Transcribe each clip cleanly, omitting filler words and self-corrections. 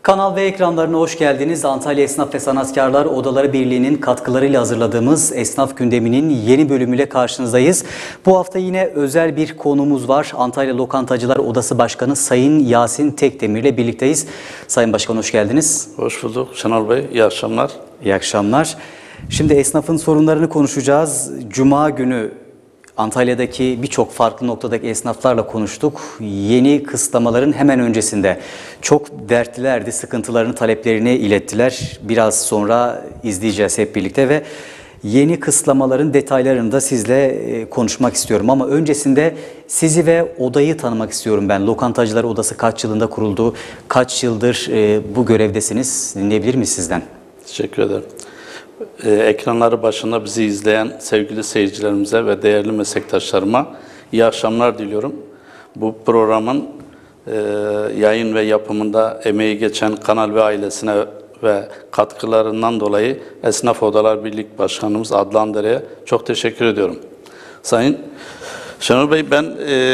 Kanal ve ekranlarına hoş geldiniz. Antalya Esnaf ve Sanatkarlar Odaları Birliği'nin katkılarıyla hazırladığımız Esnaf Gündemi'nin yeni bölümüyle karşınızdayız. Bu hafta yine özel bir konumuz var. Antalya Lokantacılar Odası Başkanı Sayın Yasin Tekdemir ile birlikteyiz. Sayın Başkan hoş geldiniz. Hoş bulduk Şenol Bey. İyi akşamlar. İyi akşamlar. Şimdi esnafın sorunlarını konuşacağız. Cuma günü Antalya'daki birçok farklı noktadaki esnaflarla konuştuk. Yeni kısıtlamaların hemen öncesinde çok dertlilerdi, sıkıntılarını, taleplerini ilettiler. Biraz sonra izleyeceğiz hep birlikte ve yeni kısıtlamaların detaylarını da sizle konuşmak istiyorum. Ama öncesinde sizi ve odayı tanımak istiyorum ben. Lokantacılar Odası kaç yılında kuruldu? Kaç yıldır bu görevdesiniz? Dinleyebilir miyiz sizden? Teşekkür ederim. Ekranları başında bizi izleyen sevgili seyircilerimize ve değerli meslektaşlarıma iyi akşamlar diliyorum. Bu programın yayın ve yapımında emeği geçen Kanal ve ailesine ve katkılarından dolayı Esnaf Odalar Birlik Başkanımız Adnan Dere'ye çok teşekkür ediyorum. Sayın Şenol Bey, ben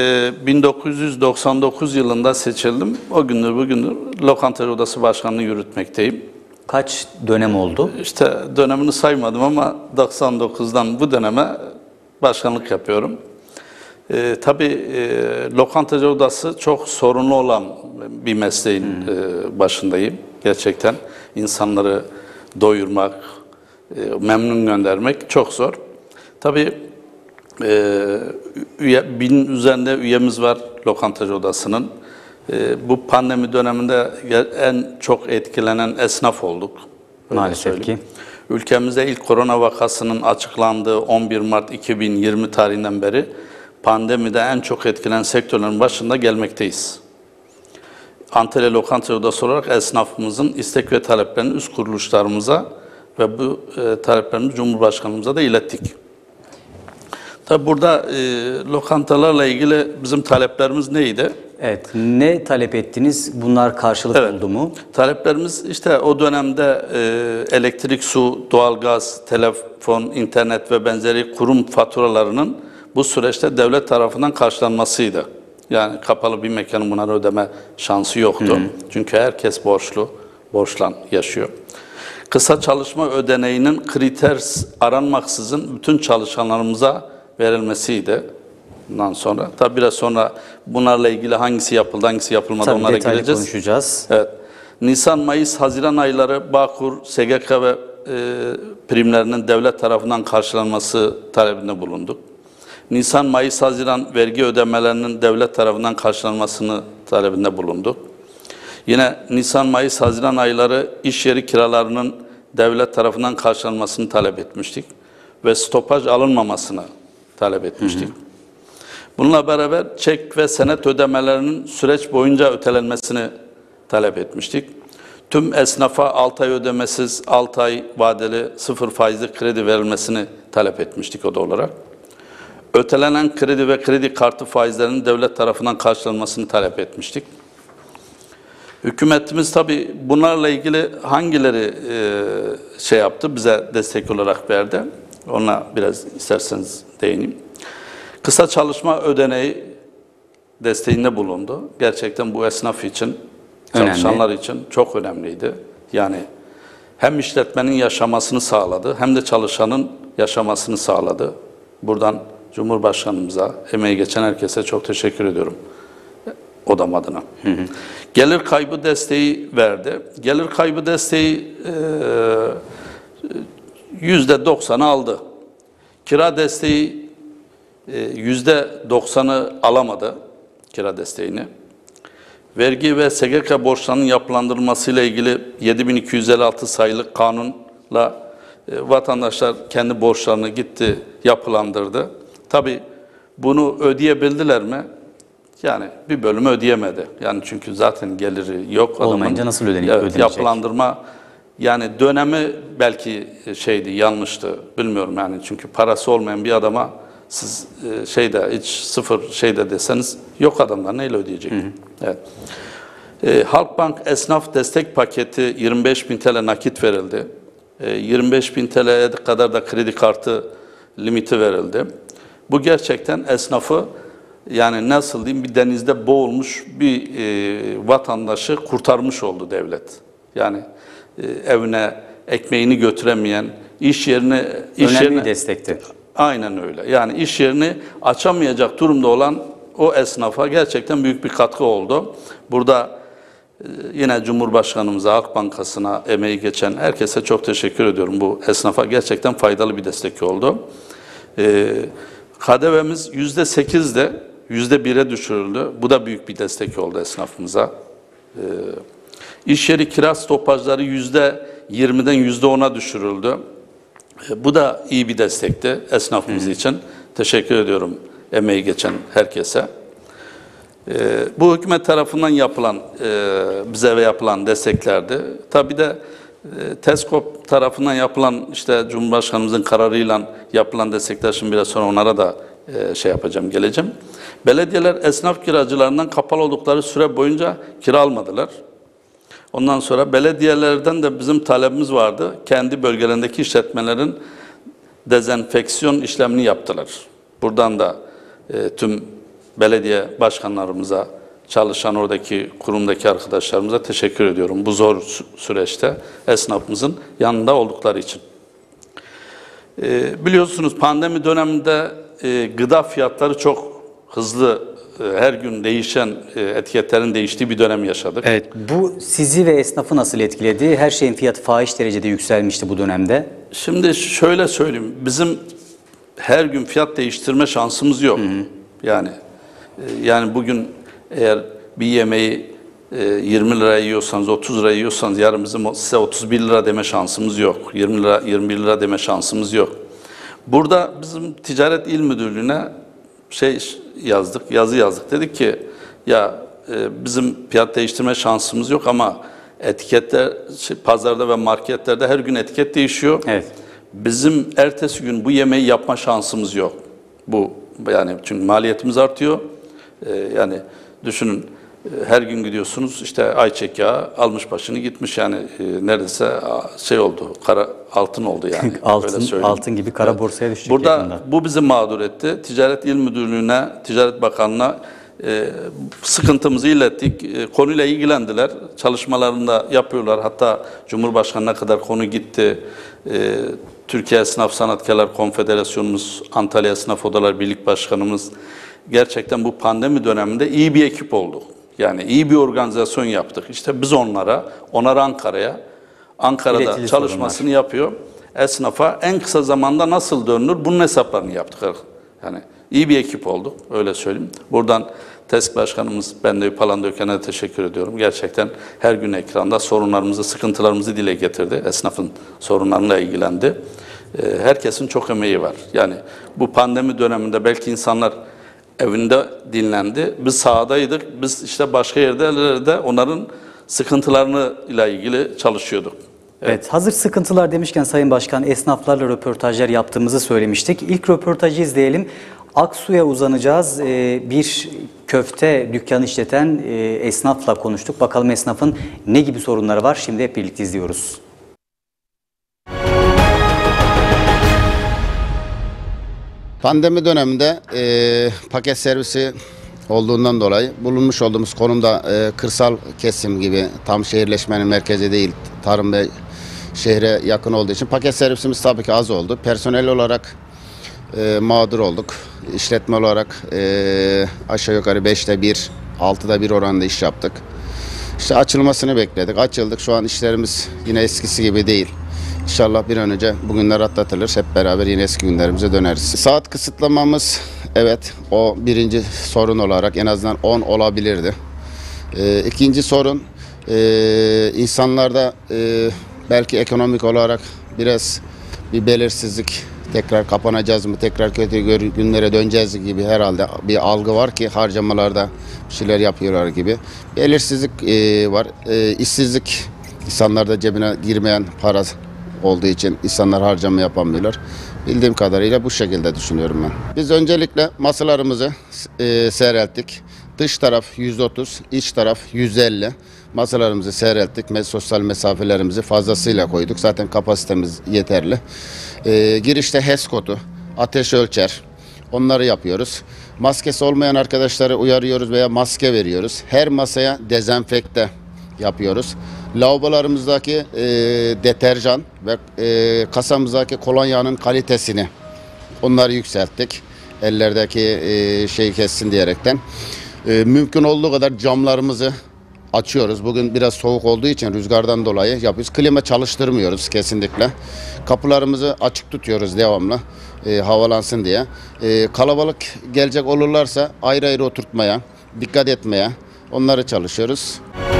1999 yılında seçildim. O gündür bugündür Lokantacı Odası Başkanlığı yürütmekteyim. Kaç dönem oldu? İşte dönemini saymadım ama 99'dan bu döneme başkanlık yapıyorum. Tabii Lokantacı Odası çok sorunlu olan bir mesleğin başındayım. Gerçekten insanları doyurmak, memnun göndermek çok zor. Tabii 1000 üzerinde üyemiz var Lokantacı Odası'nın. Bu pandemi döneminde en çok etkilenen esnaf olduk. Maalesef ki. Ülkemizde ilk korona vakasının açıklandığı 11 Mart 2020 tarihinden beri pandemide en çok etkilenen sektörlerin başında gelmekteyiz. Antalya Lokantacı Odası olarak esnafımızın istek ve taleplerini üst kuruluşlarımıza ve bu taleplerini Cumhurbaşkanımıza da ilettik. Tabi burada lokantalarla ilgili bizim taleplerimiz neydi? Evet, ne talep ettiniz? Bunlar karşılık buldu mu? Taleplerimiz işte o dönemde elektrik, su, doğalgaz, telefon, internet ve benzeri kurum faturalarının bu süreçte devlet tarafından karşılanmasıydı. Yani kapalı bir mekanın bunları ödeme şansı yoktu. Çünkü herkes borçlan yaşıyor. Kısa çalışma ödeneğinin kriter aranmaksızın bütün çalışanlarımıza verilmesiydi. Bundan sonra. Tabi biraz sonra bunlarla ilgili hangisi yapıldı, hangisi yapılmadı tabii onlara detaylı gireceğiz. Konuşacağız. Evet. Nisan, Mayıs, Haziran ayları Bağkur, SGK ve primlerinin devlet tarafından karşılanması talebinde bulunduk. Nisan, Mayıs, Haziran vergi ödemelerinin devlet tarafından karşılanmasını talebinde bulunduk. Yine Nisan, Mayıs, Haziran ayları iş yeri kiralarının devlet tarafından karşılanmasını talep etmiştik. Ve stopaj alınmamasını talep etmiştik. Bununla beraber çek ve senet ödemelerinin süreç boyunca ötelenmesini talep etmiştik. Tüm esnafa 6 ay ödemesiz, 6 ay vadeli 0 faizli kredi verilmesini talep etmiştik oda olarak. Ötelenen kredi ve kredi kartı faizlerinin devlet tarafından karşılanmasını talep etmiştik. Hükümetimiz tabii bunlarla ilgili hangileri yaptı, bize destek olarak verdi. Ona biraz isterseniz değineyim. Kısa çalışma ödeneği desteğinde bulundu. Gerçekten bu esnaf için, çalışanlar için çok önemliydi. Yani hem işletmenin yaşamasını sağladı, hem de çalışanın yaşamasını sağladı. Buradan Cumhurbaşkanımıza, emeği geçen herkese çok teşekkür ediyorum odam adına. Gelir kaybı desteği verdi. Gelir kaybı desteği %90'ı aldı. Kira desteği %90'ı alamadı, kira desteğini. Vergi ve SGK borçlarının yapılandırılmasıyla ilgili 7256 sayılı kanunla vatandaşlar kendi borçlarını gitti, yapılandırdı. Tabii bunu ödeyebildiler mi? Yani bir bölümü ödeyemedi. Yani çünkü zaten geliri yok. Olmayınca nasıl ödenecek? Yapılandırma yani dönemi belki yanlıştı. Bilmiyorum yani çünkü parası olmayan bir adama siz hiç sıfır deseniz yok adamlar neyle ödeyecek? Evet. Halkbank esnaf destek paketi 25.000 TL nakit verildi. 25.000 TL'ye kadar da kredi kartı limiti verildi. Bu gerçekten esnafı yani nasıl diyeyim, bir denizde boğulmuş bir vatandaşı kurtarmış oldu devlet. Yani evine ekmeğini götüremeyen, iş yerine... Önemli bir destekti. Aynen öyle. Yani iş yerini açamayacak durumda olan o esnafa gerçekten büyük bir katkı oldu. Burada yine Cumhurbaşkanımıza, Halk Bankası'na emeği geçen herkese çok teşekkür ediyorum. Bu esnafa gerçekten faydalı bir destek oldu. KDV'miz %8'de %1'e düşürüldü. Bu da büyük bir destek oldu esnafımıza. İş yeri kira stopajları %20'den %10'a düşürüldü. Bu da iyi bir destekti esnafımız için. Teşekkür ediyorum emeği geçen herkese. Bu hükümet tarafından yapılan, bize yapılan desteklerdi. Tabii de TESKOP tarafından yapılan, işte Cumhurbaşkanımızın kararıyla yapılan destekler, şimdi biraz sonra onlara da geleceğim. Belediyeler esnaf kiracılarından kapalı oldukları süre boyunca kira almadılar. Ondan sonra belediyelerden de bizim talebimiz vardı. Kendi bölgelerindeki işletmelerin dezenfeksiyon işlemini yaptılar. Buradan da tüm belediye başkanlarımıza, çalışan oradaki kurumdaki arkadaşlarımıza teşekkür ediyorum. Bu zor süreçte esnafımızın yanında oldukları için. Biliyorsunuz pandemi döneminde gıda fiyatları çok hızlı, her gün değişen, etiketlerin değiştiği bir dönem yaşadık. Evet, bu sizi ve esnafı nasıl etkiledi? Her şeyin fiyatı fahiş derecede yükselmişti bu dönemde. Şimdi şöyle söyleyeyim, bizim her gün fiyat değiştirme şansımız yok. Yani bugün eğer bir yemeği 20 liraya yiyorsanız, 30 liraya yiyorsanız, yarın bizim size 31 lira deme şansımız yok. 20 lira, 21 lira deme şansımız yok. Burada bizim Ticaret İl Müdürlüğü'ne yazı yazdık. Dedik ki ya bizim fiyat değiştirme şansımız yok ama etiketler pazarda ve marketlerde her gün etiket değişiyor. Evet. Bizim ertesi gün bu yemeği yapma şansımız yok. Yani çünkü maliyetimiz artıyor. Yani düşünün, her gün gidiyorsunuz, işte ayçiçek yağı almış başını gitmiş, yani neredeyse oldu, altın oldu yani. altın gibi kara borsaya düşecek Burada yakında. bu bizi mağdur etti. Ticaret İl Müdürlüğü'ne, Ticaret Bakanlığı'na sıkıntımızı ilettik. Konuyla ilgilendiler. Çalışmalarını da yapıyorlar. Hatta Cumhurbaşkanı'na kadar konu gitti. Türkiye Esnaf Sanatkarlar Konfederasyonumuz, Antalya Esnaf Odalar Birlik Başkanımız, gerçekten bu pandemi döneminde iyi bir ekip olduk. Yani iyi bir organizasyon yaptık. İşte biz onlara Ankara'da İletili çalışmasını yapıyor. Esnafa en kısa zamanda nasıl dönülür, bunun hesaplarını yaptık. Yani iyi bir ekip olduk, öyle söyleyeyim. Buradan TESK Başkanımız Bendevi Palandöken'e de teşekkür ediyorum. Gerçekten her gün ekranda sorunlarımızı, sıkıntılarımızı dile getirdi. Esnafın sorunlarıyla ilgilendi. Herkesin çok emeği var. Yani bu pandemi döneminde belki insanlar evinde dinlendi. Biz sahadaydık. Biz işte başka yerlerde onların sıkıntılarıyla ilgili çalışıyorduk. Evet, hazır sıkıntılar demişken Sayın Başkan, esnaflarla röportajlar yaptığımızı söylemiştik. İlk röportajı izleyelim. Aksu'ya uzanacağız. Bir köfte dükkanı işleten esnafla konuştuk. Bakalım esnafın ne gibi sorunları var? Şimdi hep birlikte izliyoruz. Pandemi döneminde paket servisi olduğundan dolayı bulunmuş olduğumuz konumda kırsal kesim gibi, tam şehirleşmenin merkezi değil, tarım ve şehre yakın olduğu için paket servisimiz tabii ki az oldu. Personel olarak mağdur olduk. İşletme olarak aşağı yukarı 5'te 1, 6'da 1 oranında iş yaptık. İşte açılmasını bekledik. Açıldık. Şu an işlerimiz yine eskisi gibi değil. İnşallah bir an önce bugünler atlatılır. Hep beraber yine eski günlerimize döneriz. Saat kısıtlamamız, evet, o birinci sorun olarak en azından 10 olabilirdi. İkinci sorun, insanlarda belki ekonomik olarak biraz bir belirsizlik, tekrar kapanacağız mı, tekrar kötü günlere döneceğiz gibi herhalde bir algı var ki harcamalarda bir şeyler yapıyorlar gibi. Belirsizlik var, işsizlik, insanlarda cebine girmeyen para olduğu için insanlar harcama yapamıyorlar. Bildiğim kadarıyla bu şekilde düşünüyorum ben. Biz öncelikle masalarımızı seyrelttik. Dış taraf 130, iç taraf 150. Masalarımızı seyrelttik. Sosyal mesafelerimizi fazlasıyla koyduk. Zaten kapasitemiz yeterli. Girişte HES kodu, ateş ölçer, Onları yapıyoruz. Maskesi olmayan arkadaşları uyarıyoruz veya maske veriyoruz. Her masaya dezenfekte yapıyoruz. Lavabolarımızdaki deterjan ve kasamızdaki kolonyanın kalitesini onları yükselttik. Ellerdeki şeyi kessin diyerekten. Mümkün olduğu kadar camlarımızı açıyoruz. Bugün biraz soğuk olduğu için rüzgardan dolayı yapıyoruz. Klima çalıştırmıyoruz kesinlikle. Kapılarımızı açık tutuyoruz devamlı. Havalansın diye. Kalabalık gelecek olurlarsa ayrı ayrı oturtmaya, dikkat etmeye onları çalışıyoruz.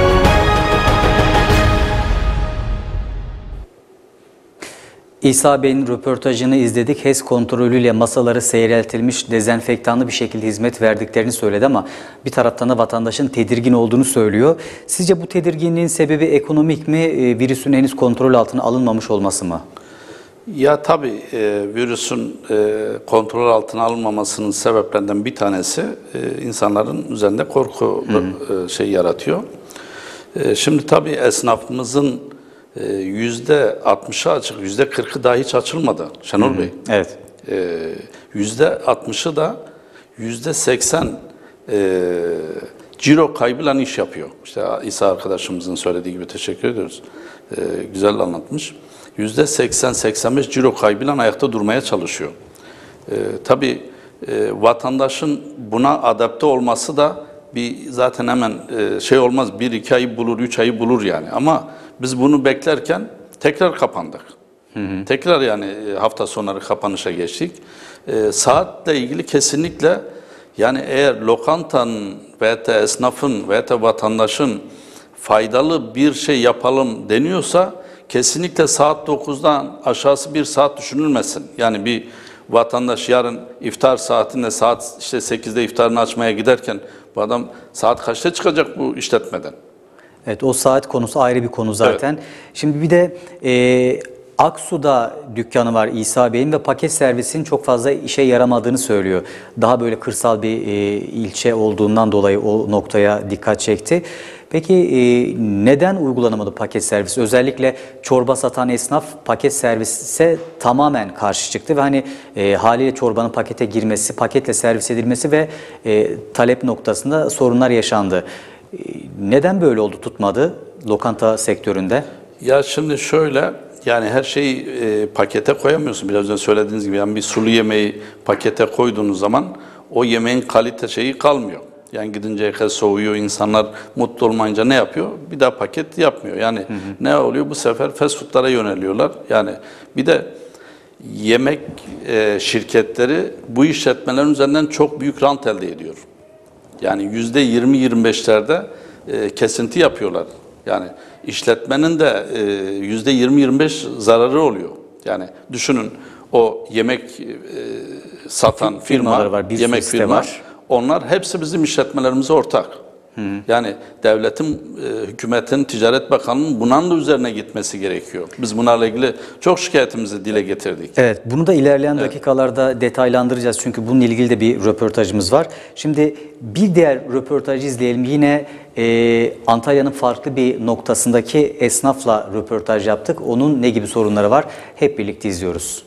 İsa Bey'in röportajını izledik. HES kontrolüyle masaları seyreltilmiş, dezenfektanlı bir şekilde hizmet verdiklerini söyledi ama bir taraftan da vatandaşın tedirgin olduğunu söylüyor. Sizce bu tedirginliğin sebebi ekonomik mi, virüsün henüz kontrol altına alınmamış olması mı? Ya tabii virüsün kontrol altına alınmamasının sebeplerinden bir tanesi insanların üzerinde korku yaratıyor. Şimdi tabii esnafımızın %60'ı açık, %40'ı daha hiç açılmadı Şenol Bey. Evet. %60'ı da %80 ciro kaybıyla iş yapıyor. İşte İsa arkadaşımızın söylediği gibi teşekkür ediyoruz. Güzel anlatmış. %80-85 ciro kaybıyla ayakta durmaya çalışıyor. Tabii vatandaşın buna adapte olması da zaten hemen olmaz. 1-2 ayı bulur, 3 ayı bulur yani. Ama biz bunu beklerken tekrar kapandık. Tekrar yani hafta sonları kapanışa geçtik. Saatle ilgili kesinlikle yani eğer lokantanın veya da esnafın veya da vatandaşın faydalı bir şey yapalım deniyorsa kesinlikle saat 9'dan aşağısı bir saat düşünülmesin. Yani bir vatandaş yarın iftar saatinde saat işte 8'de iftarını açmaya giderken bu adam saat kaçta çıkacak bu işletmeden? Evet, o saat konusu ayrı bir konu zaten. Evet. Şimdi bir de Aksu'da dükkanı var İsa Bey'in ve paket servisinin çok fazla işe yaramadığını söylüyor. Daha böyle kırsal bir ilçe olduğundan dolayı o noktaya dikkat çekti. Peki neden uygulanamadı paket servis? Özellikle çorba satan esnaf paket servise tamamen karşı çıktı ve hani haliyle çorbanın pakete girmesi, paketle servis edilmesi ve talep noktasında sorunlar yaşandı. Neden böyle oldu, tutmadı lokanta sektöründe? Ya şimdi şöyle, yani her şeyi pakete koyamıyorsun. Biraz önce söylediğiniz gibi yani bir sulu yemeği pakete koyduğunuz zaman o yemeğin kalite şeyi kalmıyor. Yani gidinceye kadar soğuyor, insanlar mutlu olmayınca ne yapıyor? Bir daha paket yapmıyor. Yani ne oluyor? Bu sefer fast food'lara yöneliyorlar. Yani bir de yemek şirketleri bu işletmelerin üzerinden çok büyük rant elde ediyor. Yani %20-25'lerde kesinti yapıyorlar. Yani işletmenin de %20-25 zararı oluyor. Yani düşünün o yemek satan firma, var, bir yemek firma var. Onlar hepsi bizim işletmelerimize ortak. Yani devletin, hükümetin, Ticaret Bakanlığı'nın bunun da üzerine gitmesi gerekiyor. Biz bunlarla ilgili çok şikayetimizi dile getirdik. Evet, bunu da ilerleyen dakikalarda detaylandıracağız. Çünkü bununla ilgili de bir röportajımız var. Şimdi bir diğer röportajı izleyelim. Yine Antalya'nın farklı bir noktasındaki esnafla röportaj yaptık. Onun ne gibi sorunları var? Hep birlikte izliyoruz.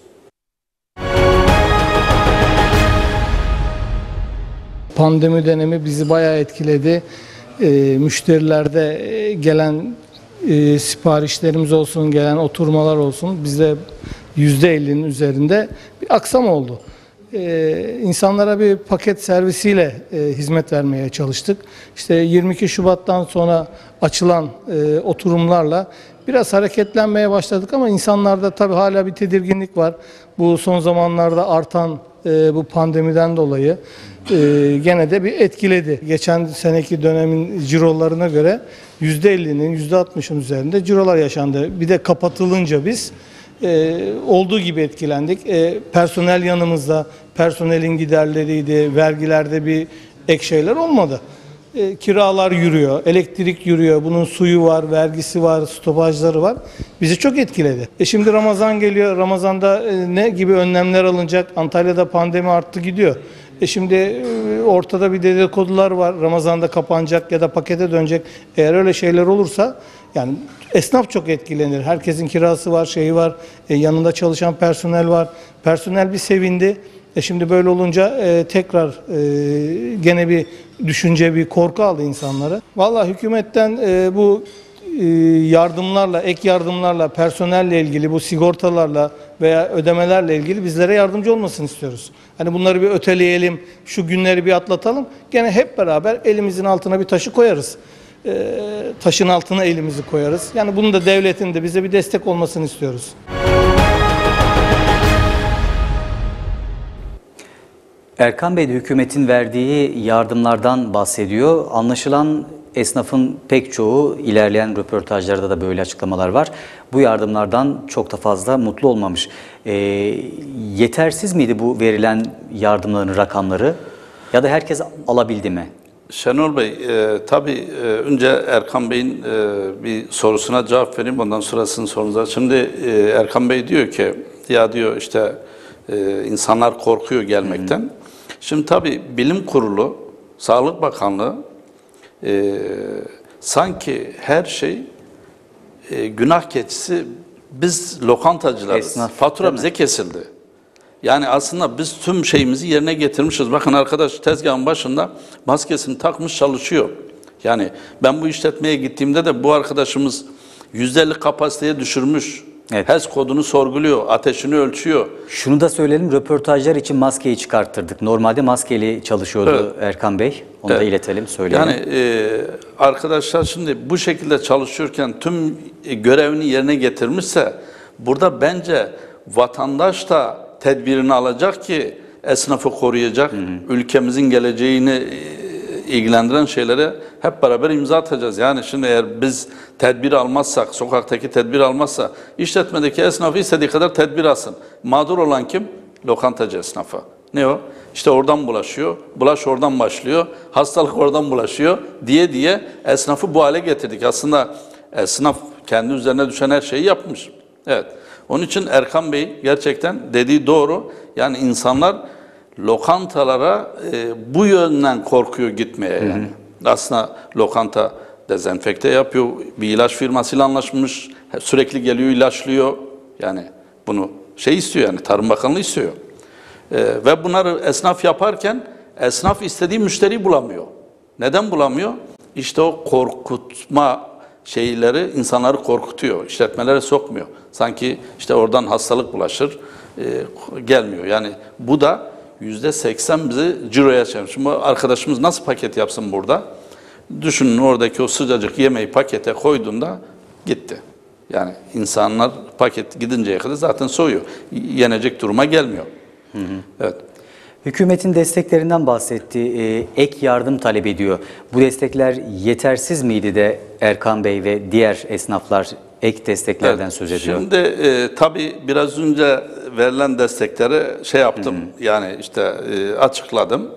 Pandemi dönemi bizi bayağı etkiledi. Müşterilerde gelen siparişlerimiz olsun, gelen oturmalar olsun bizde %50'nin üzerinde bir aksam oldu. İnsanlara bir paket servisiyle hizmet vermeye çalıştık. İşte 22 Şubat'tan sonra açılan oturumlarla biraz hareketlenmeye başladık ama insanlarda tabii hala bir tedirginlik var. Bu son zamanlarda artan bu pandemiden dolayı gene de bir etkiledi. Geçen seneki dönemin cirolarına göre %50'nin %60'ın üzerinde cirolar yaşandı. Bir de kapatılınca biz olduğu gibi etkilendik. Personel yanımızda, personelin giderleriydi, vergilerde bir ek şeyler olmadı. Kiralar yürüyor, elektrik yürüyor, bunun suyu var, vergisi var, stopajları var. Bizi çok etkiledi. Şimdi Ramazan geliyor, Ramazan'da ne gibi önlemler alınacak? Antalya'da pandemi arttı gidiyor. Şimdi ortada bir dedikodular var, Ramazan'da kapanacak ya da pakete dönecek. Eğer öyle şeyler olursa yani esnaf çok etkilenir. Herkesin kirası var, şeyi var, yanında çalışan personel var. Personel bir sevindi. Şimdi böyle olunca tekrar gene bir düşünce, bir korku aldı insanları. Vallahi hükümetten bu yardımlarla, ek yardımlarla, personelle ilgili, bu sigortalarla veya ödemelerle ilgili bizlere yardımcı olmasını istiyoruz. Hani bunları bir öteleyelim, şu günleri bir atlatalım. Gene hep beraber elimizin altına bir taşı koyarız. Taşın altına elimizi koyarız. Yani bunun da devletin de bize bir destek olmasını istiyoruz. Erkan Bey de hükümetin verdiği yardımlardan bahsediyor. Anlaşılan esnafın pek çoğu, ilerleyen röportajlarda da böyle açıklamalar var, bu yardımlardan çok da fazla mutlu olmamış. Yetersiz miydi bu verilen yardımların rakamları ya da herkes alabildi mi? Şenol Bey, tabii önce Erkan Bey'in bir sorusuna cevap vereyim, ondan sonra sizin sorunuza. Şimdi Erkan Bey diyor ki, ya diyor işte insanlar korkuyor gelmekten. Şimdi tabii Bilim Kurulu, Sağlık Bakanlığı sanki her şey günah keçisi, biz lokantacılarız. Esnaf, fatura bize kesildi. Yani aslında biz tüm şeyimizi yerine getirmişiz. Bakın arkadaş tezgahın başında maskesini takmış çalışıyor. Yani ben bu işletmeye gittiğimde de bu arkadaşımız %50 kapasiteye düşürmüş. Evet. HES kodunu sorguluyor, ateşini ölçüyor. Şunu da söyleyelim, röportajlar için maskeyi çıkarttırdık. Normalde maskeli çalışıyordu Erkan Bey. Onu da iletelim, söyleyelim. Yani arkadaşlar şimdi bu şekilde çalışıyorken tüm görevini yerine getirmişse burada bence vatandaş da tedbirini alacak ki esnafı koruyacak, ülkemizin geleceğini ilgilendiren şeylere hep beraber imza atacağız. Yani şimdi eğer biz tedbir almazsak, sokaktaki tedbir almazsa, işletmedeki esnafı istediği kadar tedbir alsın. Mağdur olan kim? Lokantacı esnafı. Ne o? İşte oradan bulaşıyor, bulaş oradan başlıyor, hastalık oradan bulaşıyor diye esnafı bu hale getirdik. Aslında esnaf kendi üzerine düşen her şeyi yapmış. Evet. Onun için Erkan Bey gerçekten dediği doğru. Yani insanlar lokantalara bu yönden korkuyor gitmeye yani. Aslında lokanta dezenfekte yapıyor, bir ilaç firmasıyla anlaşmış, sürekli geliyor ilaçlıyor. Yani bunu istiyor yani Tarım Bakanlığı istiyor. Ve bunları esnaf yaparken esnaf istediği müşteriyi bulamıyor. Neden bulamıyor? İşte o korkutma şeyleri insanları korkutuyor, işletmelere sokmuyor. Sanki işte oradan hastalık bulaşır, gelmiyor. Yani bu da %80 bizi ciroya çevirmiş. Şimdi arkadaşımız nasıl paket yapsın burada? Düşünün oradaki o sıcacık yemeği pakete koyduğunda gitti. Yani insanlar paket gidinceye kadar zaten soğuyor. Yenecek duruma gelmiyor. Evet. Hükümetin desteklerinden bahsetti. Ek yardım talep ediyor. Bu destekler yetersiz miydi de Erkan Bey ve diğer esnaflar ek desteklerden söz ediyor? Şimdi tabii biraz önce verilen destekleri yaptım. Yani işte açıkladım.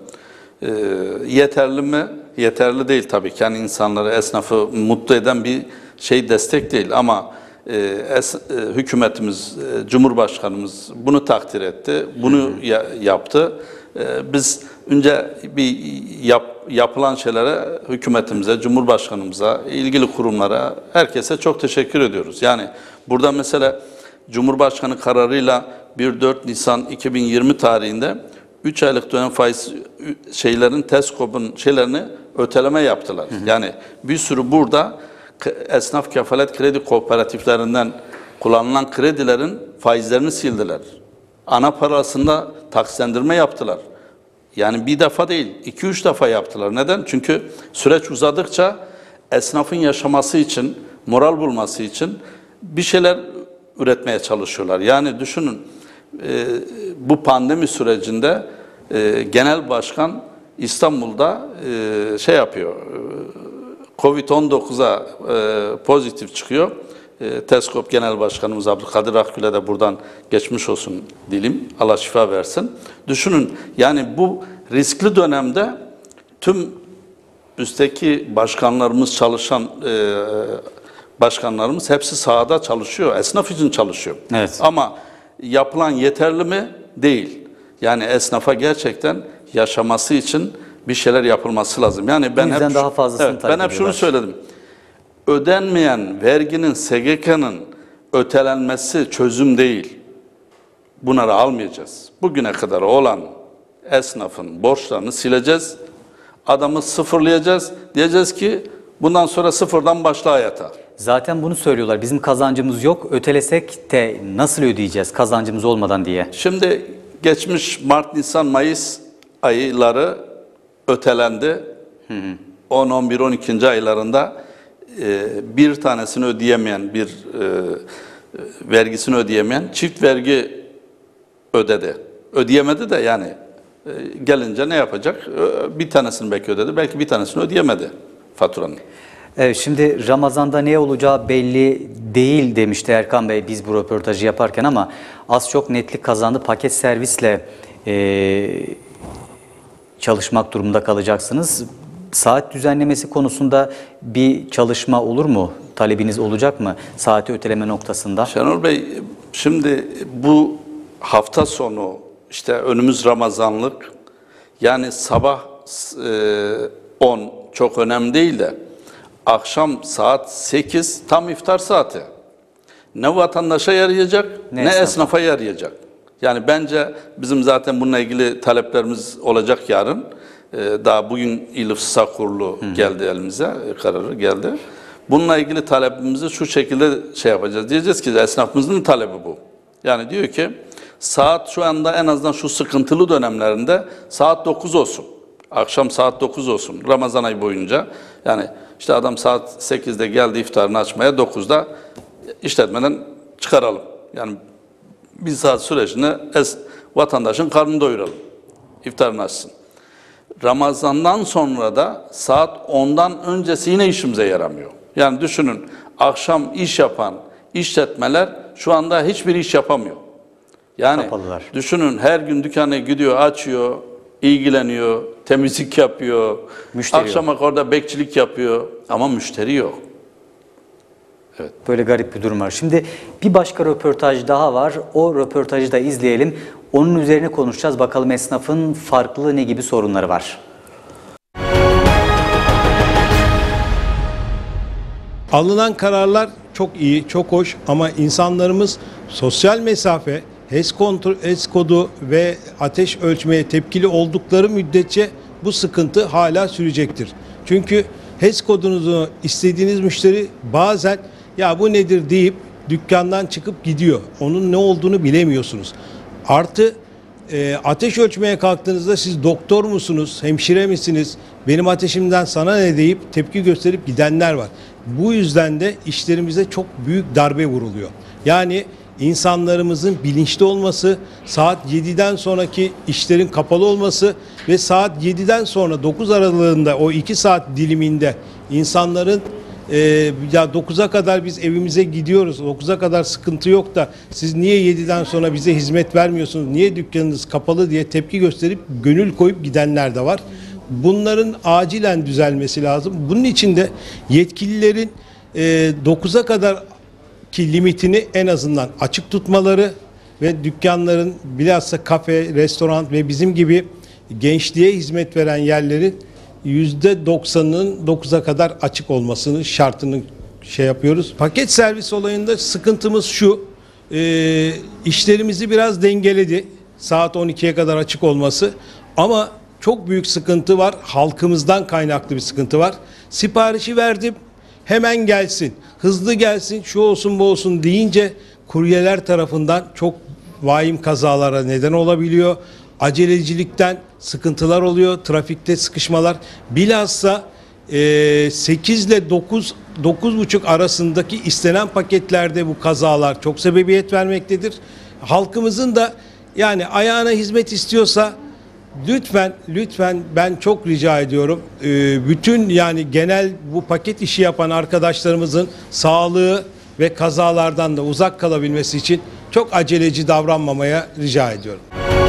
Yeterli mi? Yeterli değil tabii ki. Yani insanları, esnafı mutlu eden bir destek değil ama hükümetimiz, Cumhurbaşkanımız bunu takdir etti. Bunu yaptı. Biz önce bir yapılan şeylere hükümetimize, Cumhurbaşkanımıza, ilgili kurumlara, herkese çok teşekkür ediyoruz. Yani burada mesela Cumhurbaşkanı kararıyla 1-4 Nisan 2020 tarihinde 3 aylık dönem faiz TESKOB'un şeylerini öteleme yaptılar. Yani bir sürü burada esnaf kefalet kredi kooperatiflerinden kullanılan kredilerin faizlerini sildiler. Ana parasında taksitlendirme yaptılar. Yani bir defa değil, 2-3 defa yaptılar. Neden? Çünkü süreç uzadıkça esnafın yaşaması için, moral bulması için bir şeyler üretmeye çalışıyorlar. Yani düşünün, bu pandemi sürecinde Genel Başkan İstanbul'da yapıyor, Covid-19'a pozitif çıkıyor. TESKOB Genel Başkanımız Abdülkadir Akgül'e de buradan geçmiş olsun dilim, Allah şifa versin. Düşünün yani bu riskli dönemde tüm üstteki başkanlarımız, çalışan başkanlarımız hepsi sahada çalışıyor, esnaf için çalışıyor. Evet. Ama yapılan yeterli mi? Değil. Yani esnafa gerçekten yaşaması için bir şeyler yapılması lazım. Yani ben hep daha fazlasını talep ben hep şunu söyledim. Ödenmeyen verginin, SGK'nın ötelenmesi çözüm değil. bunları almayacağız. Bugüne kadar olan esnafın borçlarını sileceğiz. Adamı sıfırlayacağız. Diyeceğiz ki bundan sonra sıfırdan başla hayata. Zaten bunu söylüyorlar. Bizim kazancımız yok. Ötelesek de nasıl ödeyeceğiz kazancımız olmadan diye. Şimdi geçmiş Mart, Nisan, Mayıs ayları ötelendi. 10, 11, 12. aylarında bir tanesini ödeyemeyen, vergisini ödeyemeyen çift vergi ödedi. Ödeyemedi de yani gelince ne yapacak? Bir tanesini belki ödedi, belki bir tanesini ödeyemedi faturanın. Evet, şimdi Ramazan'da ne olacağı belli değil demişti Erkan Bey biz bu röportajı yaparken ama az çok netlik kazandı. Paket servisle çalışmak durumunda kalacaksınız. Saat düzenlemesi konusunda bir çalışma olur mu? Talebiniz olacak mı? Saati öteleme noktasında. Şenol Bey, şimdi bu hafta sonu işte önümüz Ramazanlık. Yani sabah 10 çok önemli değil de akşam saat 8 tam iftar saati. Ne vatandaşa yarayacak ne esnafa yarayacak. Yani bence bizim zaten bununla ilgili taleplerimiz olacak yarın. Daha bugün İl İftisar Kurulu geldi elimize, kararı geldi. Bununla ilgili talebimizi şu şekilde şey yapacağız. Diyeceğiz ki esnafımızın talebi bu. Yani diyor ki saat şu anda en azından şu sıkıntılı dönemlerinde saat 9 olsun. Akşam saat 9 olsun. Ramazan ayı boyunca. Yani işte adam saat 8'de geldi iftarını açmaya 9'da işletmeden çıkaralım. Yani bir saat sürecinde vatandaşın karnını doyuralım. İftarını açsın. Ramazan'dan sonra da saat 10'dan öncesi yine işimize yaramıyor. Yani düşünün akşam iş yapan işletmeler şu anda hiçbir iş yapamıyor. Yani kapalılar. Düşünün her gün dükkana gidiyor, açıyor, ilgileniyor, temizlik yapıyor. Müşteri akşama kadar bekçilik yapıyor ama müşteri yok. Evet. Böyle garip bir durum var. Şimdi bir başka röportaj daha var. O röportajı da izleyelim. Onun üzerine konuşacağız. Bakalım esnafın farklı ne gibi sorunları var. Alınan kararlar çok iyi, çok hoş ama insanlarımız sosyal mesafe, HES kodu ve ateş ölçmeye tepkili oldukları müddetçe bu sıkıntı hala sürecektir. Çünkü HES kodunuzu istediğiniz müşteri bazen ya bu nedir deyip dükkandan çıkıp gidiyor. Onun ne olduğunu bilemiyorsunuz. Artı ateş ölçmeye kalktığınızda siz doktor musunuz, hemşire misiniz, benim ateşimden sana ne deyip tepki gösterip gidenler var. Bu yüzden de işlerimize çok büyük darbe vuruluyor. Yani insanlarımızın bilinçli olması, saat 7'den sonraki işlerin kapalı olması ve saat 7'den sonra 9 aralığında o 2 saat diliminde insanların ya 9'a kadar biz evimize gidiyoruz, 9'a kadar sıkıntı yok da siz niye 7'den sonra bize hizmet vermiyorsunuz, niye dükkanınız kapalı diye tepki gösterip gönül koyup gidenler de var. Bunların acilen düzelmesi lazım. Bunun için de yetkililerin 9'a kadar ki limitini en azından açık tutmaları ve dükkanların bilhassa kafe, restoran ve bizim gibi gençliğe hizmet veren yerlerin %90'ının 9'a kadar açık olmasını şartını şey yapıyoruz. Paket servis olayında sıkıntımız şu, işlerimizi biraz dengeledi saat 12'ye kadar açık olması ama çok büyük sıkıntı var, halkımızdan kaynaklı bir sıkıntı var. Siparişi verdim, hemen gelsin, hızlı gelsin, şu olsun bu olsun deyince kuryeler tarafından çok vahim kazalara neden olabiliyor. Acelecilikten sıkıntılar oluyor, trafikte sıkışmalar. Bilhassa 8 ile 9.30 arasındaki istenen paketlerde bu kazalar çok sebebiyet vermektedir. Halkımızın da yani ayağına hizmet istiyorsa lütfen ben çok rica ediyorum. Bütün yani genel bu paket işi yapan arkadaşlarımızın sağlığı ve kazalardan da uzak kalabilmesi için çok aceleci davranmamaya rica ediyorum.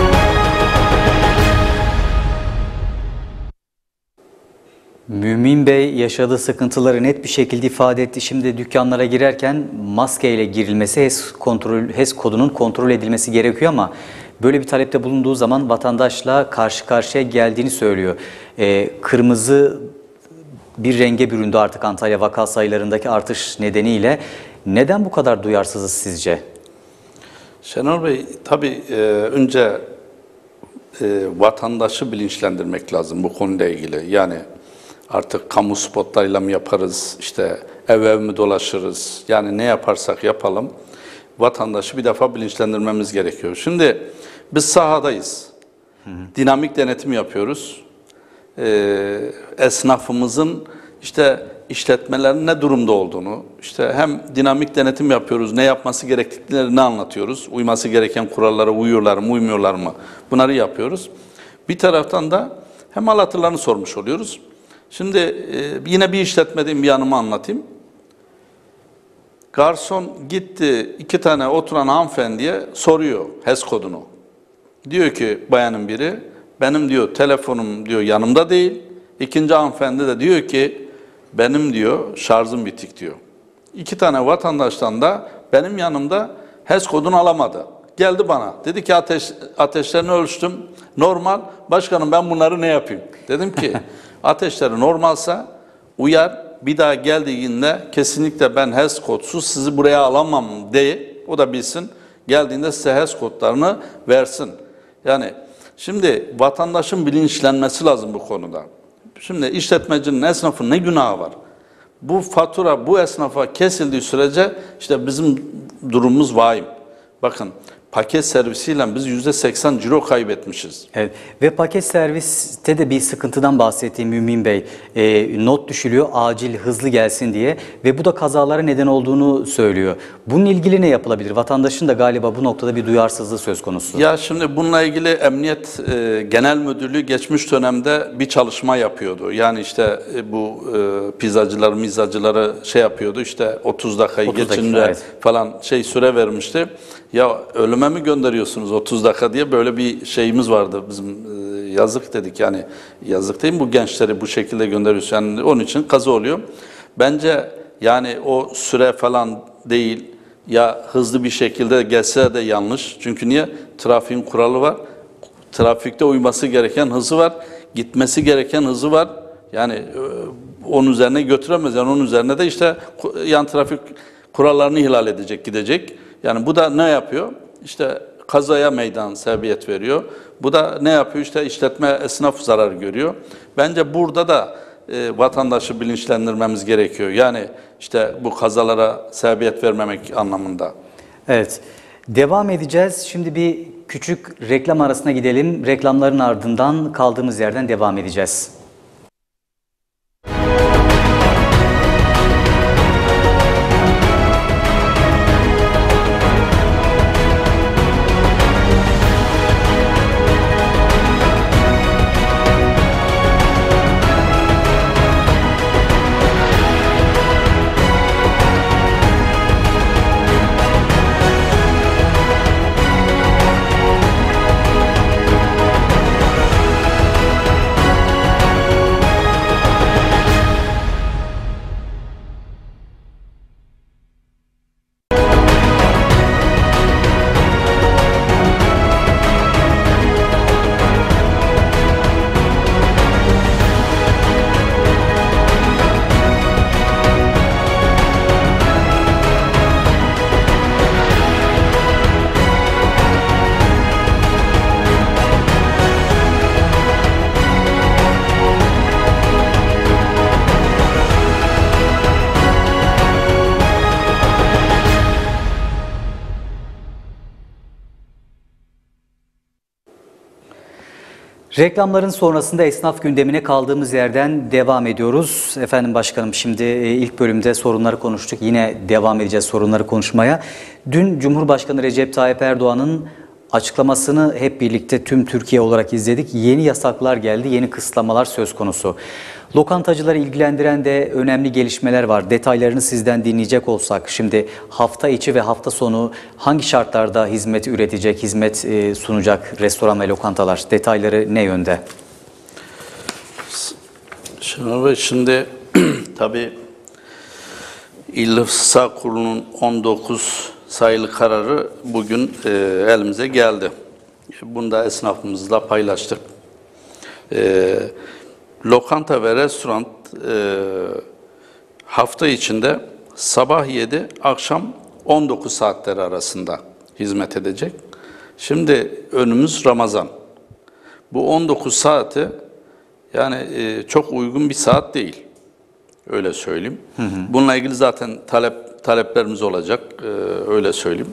Mümin Bey yaşadığı sıkıntıları net bir şekilde ifade etti. Şimdi dükkanlara girerken maskeyle girilmesi, HES kodunun kontrol edilmesi gerekiyor ama böyle bir talepte bulunduğu zaman vatandaşla karşı karşıya geldiğini söylüyor. Kırmızı bir renge büründü artık Antalya vaka sayılarındaki artış nedeniyle. Neden bu kadar duyarsızız sizce? Şenol Bey, tabii önce vatandaşı bilinçlendirmek lazım bu konuyla ilgili. Yani artık kamu spotlarıyla mı yaparız, işte ev ev mi dolaşırız, yani ne yaparsak yapalım vatandaşı bir defa bilinçlendirmemiz gerekiyor. Şimdi biz sahadayız, dinamik denetim yapıyoruz. Esnafımızın işte işletmelerin ne durumda olduğunu, işte hem dinamik denetim yapıyoruz, ne yapması gerektiklerini anlatıyoruz, uyması gereken kurallara uyuyorlar mı, uymuyorlar mı, bunları yapıyoruz. Bir taraftan da hem hal hatırlarını sormuş oluyoruz. Şimdi yine bir işletmediğim bir yanımı anlatayım. Garson gitti, 2 tane oturan hanımefendiye soruyor HES kodunu. Diyor ki bayanın biri, benim diyor telefonum diyor yanımda değil. İkinci hanımefendi de diyor ki benim diyor şarjım bitik diyor. 2 tane vatandaştan da benim yanımda HES kodunu alamadı. Geldi bana, dedi ki ateşlerini ölçtüm, normal. Başkanım ben bunları ne yapayım? Dedim ki ateşleri normalsa uyar, bir daha geldiğinde kesinlikle ben HES kodsuz sizi buraya alamam diye, o da bilsin. Geldiğinde size HES kodlarını versin. Yani şimdi vatandaşın bilinçlenmesi lazım bu konuda. Şimdi işletmecinin, esnafın ne günahı var? Bu fatura bu esnafa kesildiği sürece işte bizim durumumuz vahim. Bakın paket servisiyle biz %80 ciro kaybetmişiz. Evet. Ve paket serviste de bir sıkıntıdan bahsettiğim Mümin Bey, not düşülüyor acil hızlı gelsin diye ve bu da kazalara neden olduğunu söylüyor. Bununla ilgili ne yapılabilir? Vatandaşın da galiba bu noktada bir duyarsızlığı söz konusu. Ya şimdi bununla ilgili Emniyet Genel Müdürlüğü geçmiş dönemde bir çalışma yapıyordu. Yani işte bu pizzacılar, mizzacıları şey yapıyordu, işte 30 dakikayı geçince evet, falan süre vermişti. Ya ölüme mi gönderiyorsunuz 30 dakika diye böyle bir şeyimiz vardı bizim, yazık dedik, yani yazık değil mi bu gençleri bu şekilde gönderiyorsun, yani onun için kaza oluyor. Bence yani o süre falan değil, ya hızlı bir şekilde gelse de yanlış, çünkü niye? Trafiğin kuralı var, trafikte uyması gereken hızı var, gitmesi gereken hızı var, yani onun üzerine götüremez, yani onun üzerine de işte yan trafik kurallarını ihlal edecek, gidecek. Yani bu da ne yapıyor? İşte kazaya meydan sebebiyet veriyor. Bu da ne yapıyor? İşte işletme, esnaf zarar görüyor. Bence burada da vatandaşı bilinçlendirmemiz gerekiyor. Yani işte bu kazalara sebebiyet vermemek anlamında. Evet. Devam edeceğiz. Şimdi bir küçük reklam arasına gidelim. Reklamların ardından kaldığımız yerden devam edeceğiz. Reklamların sonrasında esnaf gündemine kaldığımız yerden devam ediyoruz. Efendim başkanım, şimdi ilk bölümde sorunları konuştuk. Yine devam edeceğiz sorunları konuşmaya. Dün Cumhurbaşkanı Recep Tayyip Erdoğan'ın açıklamasını hep birlikte tüm Türkiye olarak izledik. Yeni yasaklar geldi, yeni kısıtlamalar söz konusu. Lokantacıları ilgilendiren de önemli gelişmeler var. Detaylarını sizden dinleyecek olsak, şimdi hafta içi ve hafta sonu hangi şartlarda hizmet üretecek, hizmet sunacak restoran ve lokantalar? Detayları ne yönde? Şenol Bey, şimdi tabii İl İhtisas Kurulu'nun 19 sayılı kararı bugün elimize geldi. Bunu da esnafımızla paylaştık. Lokanta ve restoran hafta içinde sabah 7, akşam 19 saatleri arasında hizmet edecek. Şimdi önümüz Ramazan. Bu 19 saati yani çok uygun bir saat değil. Öyle söyleyeyim. Bununla ilgili zaten taleplerimiz olacak. Öyle söyleyeyim.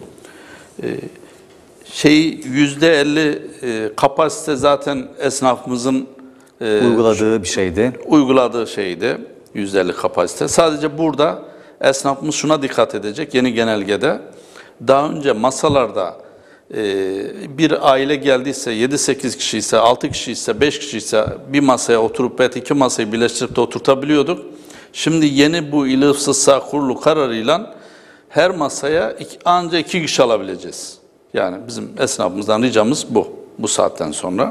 %50 kapasite zaten esnafımızın Uyguladığı bir şeydi. uyguladığı şeydi. %50 kapasite. Sadece burada esnafımız şuna dikkat edecek yeni genelgede. Daha önce masalarda bir aile geldiyse, 7-8 kişi ise, 6 kişi ise, 5 kişi ise bir masaya oturup belki 2 masayı birleştirip de oturtabiliyorduk. Şimdi yeni bu İl İhtisas Kurulu kararıyla her masaya ancak 2 kişi alabileceğiz. Yani bizim esnafımızdan ricamız bu saatten sonra.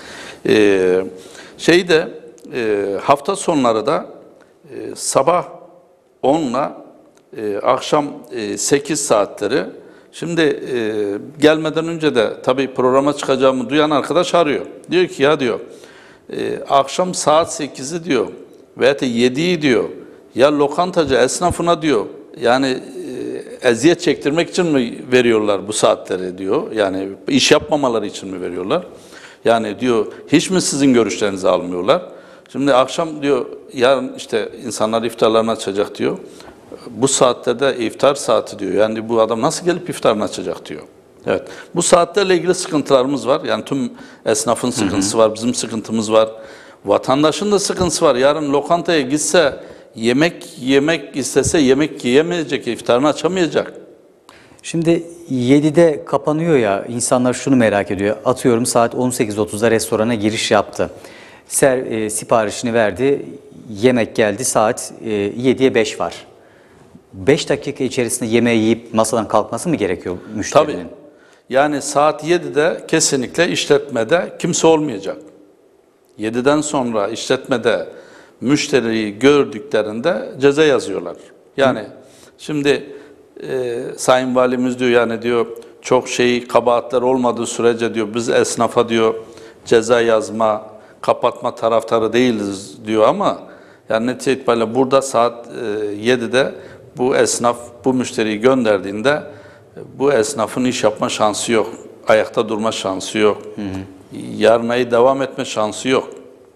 Hafta sonları da sabah 10 ile akşam 8 saatleri. Şimdi gelmeden önce de tabii programa çıkacağımı duyan arkadaş arıyor. Diyor ki ya diyor akşam saat 8'i diyor veya da 7'yi diyor ya lokantacı esnafına diyor yani eziyet çektirmek için mi veriyorlar bu saatleri diyor. Yani iş yapmamaları için mi veriyorlar? Yani diyor hiç mi sizin görüşlerinizi almıyorlar? Şimdi akşam diyor yarın işte insanlar iftarlarını açacak diyor. Bu saatte de iftar saati diyor. Yani bu adam nasıl gelip iftarını açacak diyor. Evet. Bu saatlerle ilgili sıkıntılarımız var. Yani tüm esnafın sıkıntısı var, bizim sıkıntımız var. Vatandaşın da sıkıntısı var. Yarın lokantaya gitse yemek istese yemek yiyemeyecek, iftarını açamayacak. Şimdi 7'de kapanıyor ya, insanlar şunu merak ediyor. Atıyorum saat 18.30'da restorana giriş yaptı. Siparişini verdi, yemek geldi, saat 7'ye 5 var. 5 dakika içerisinde yemeği yiyip masadan kalkması mı gerekiyor müşterinin? Tabii. Yani saat 7'de kesinlikle işletmede kimse olmayacak. 7'den sonra işletmede müşteriyi gördüklerinde ceza yazıyorlar. Yani şimdi Sayın Valimiz diyor yani diyor çok kabahatler olmadığı sürece diyor biz esnafa diyor ceza yazma, kapatma taraftarı değiliz diyor ama yani netice itibariyle burada saat 7'de bu esnaf bu müşteriyi gönderdiğinde bu esnafın iş yapma şansı yok. Ayakta durma şansı yok. Yarınayı devam etme şansı yok.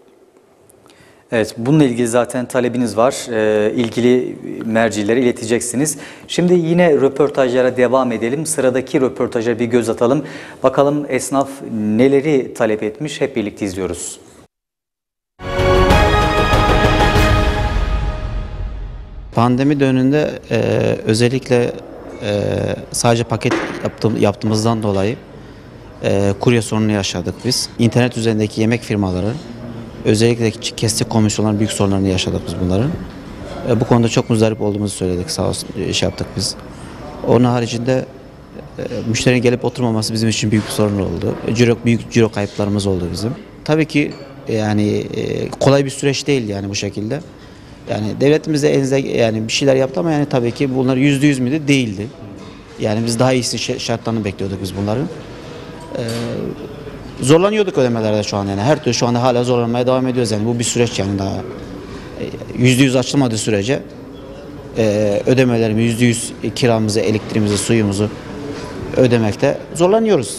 Evet, bununla ilgili zaten talebiniz var. İlgili mercilere ileteceksiniz. Şimdi yine röportajlara devam edelim. Sıradaki röportaja bir göz atalım. Bakalım esnaf neleri talep etmiş, hep birlikte izliyoruz. Pandemi döneminde özellikle sadece paket yaptığımızdan dolayı kurye sorunu yaşadık biz. İnternet üzerindeki yemek firmaları, özellikle kestik komisyonların büyük sorunlarını yaşadık biz bunların. Bu konuda çok muzdarip olduğumuzu söyledik, sağ olsun yaptık biz. Onun haricinde müşterinin gelip oturmaması bizim için büyük bir sorun oldu. Büyük ciro kayıplarımız oldu bizim. Tabii ki yani kolay bir süreç değil yani bu şekilde. Yani devletimiz de elinizde yani bir şeyler yaptı ama yani tabii ki bunlar %100 müydü? Değildi. Yani biz daha iyisi şartlarını bekliyorduk biz bunların. Zorlanıyorduk ödemelerde şu an yani. Her türlü şu anda hala zorlanmaya devam ediyoruz yani. Bu bir süreç yani daha %100 açılmadığı sürece ödemelerimizi %100 kiramızı, elektriğimizi, suyumuzu ödemekte zorlanıyoruz.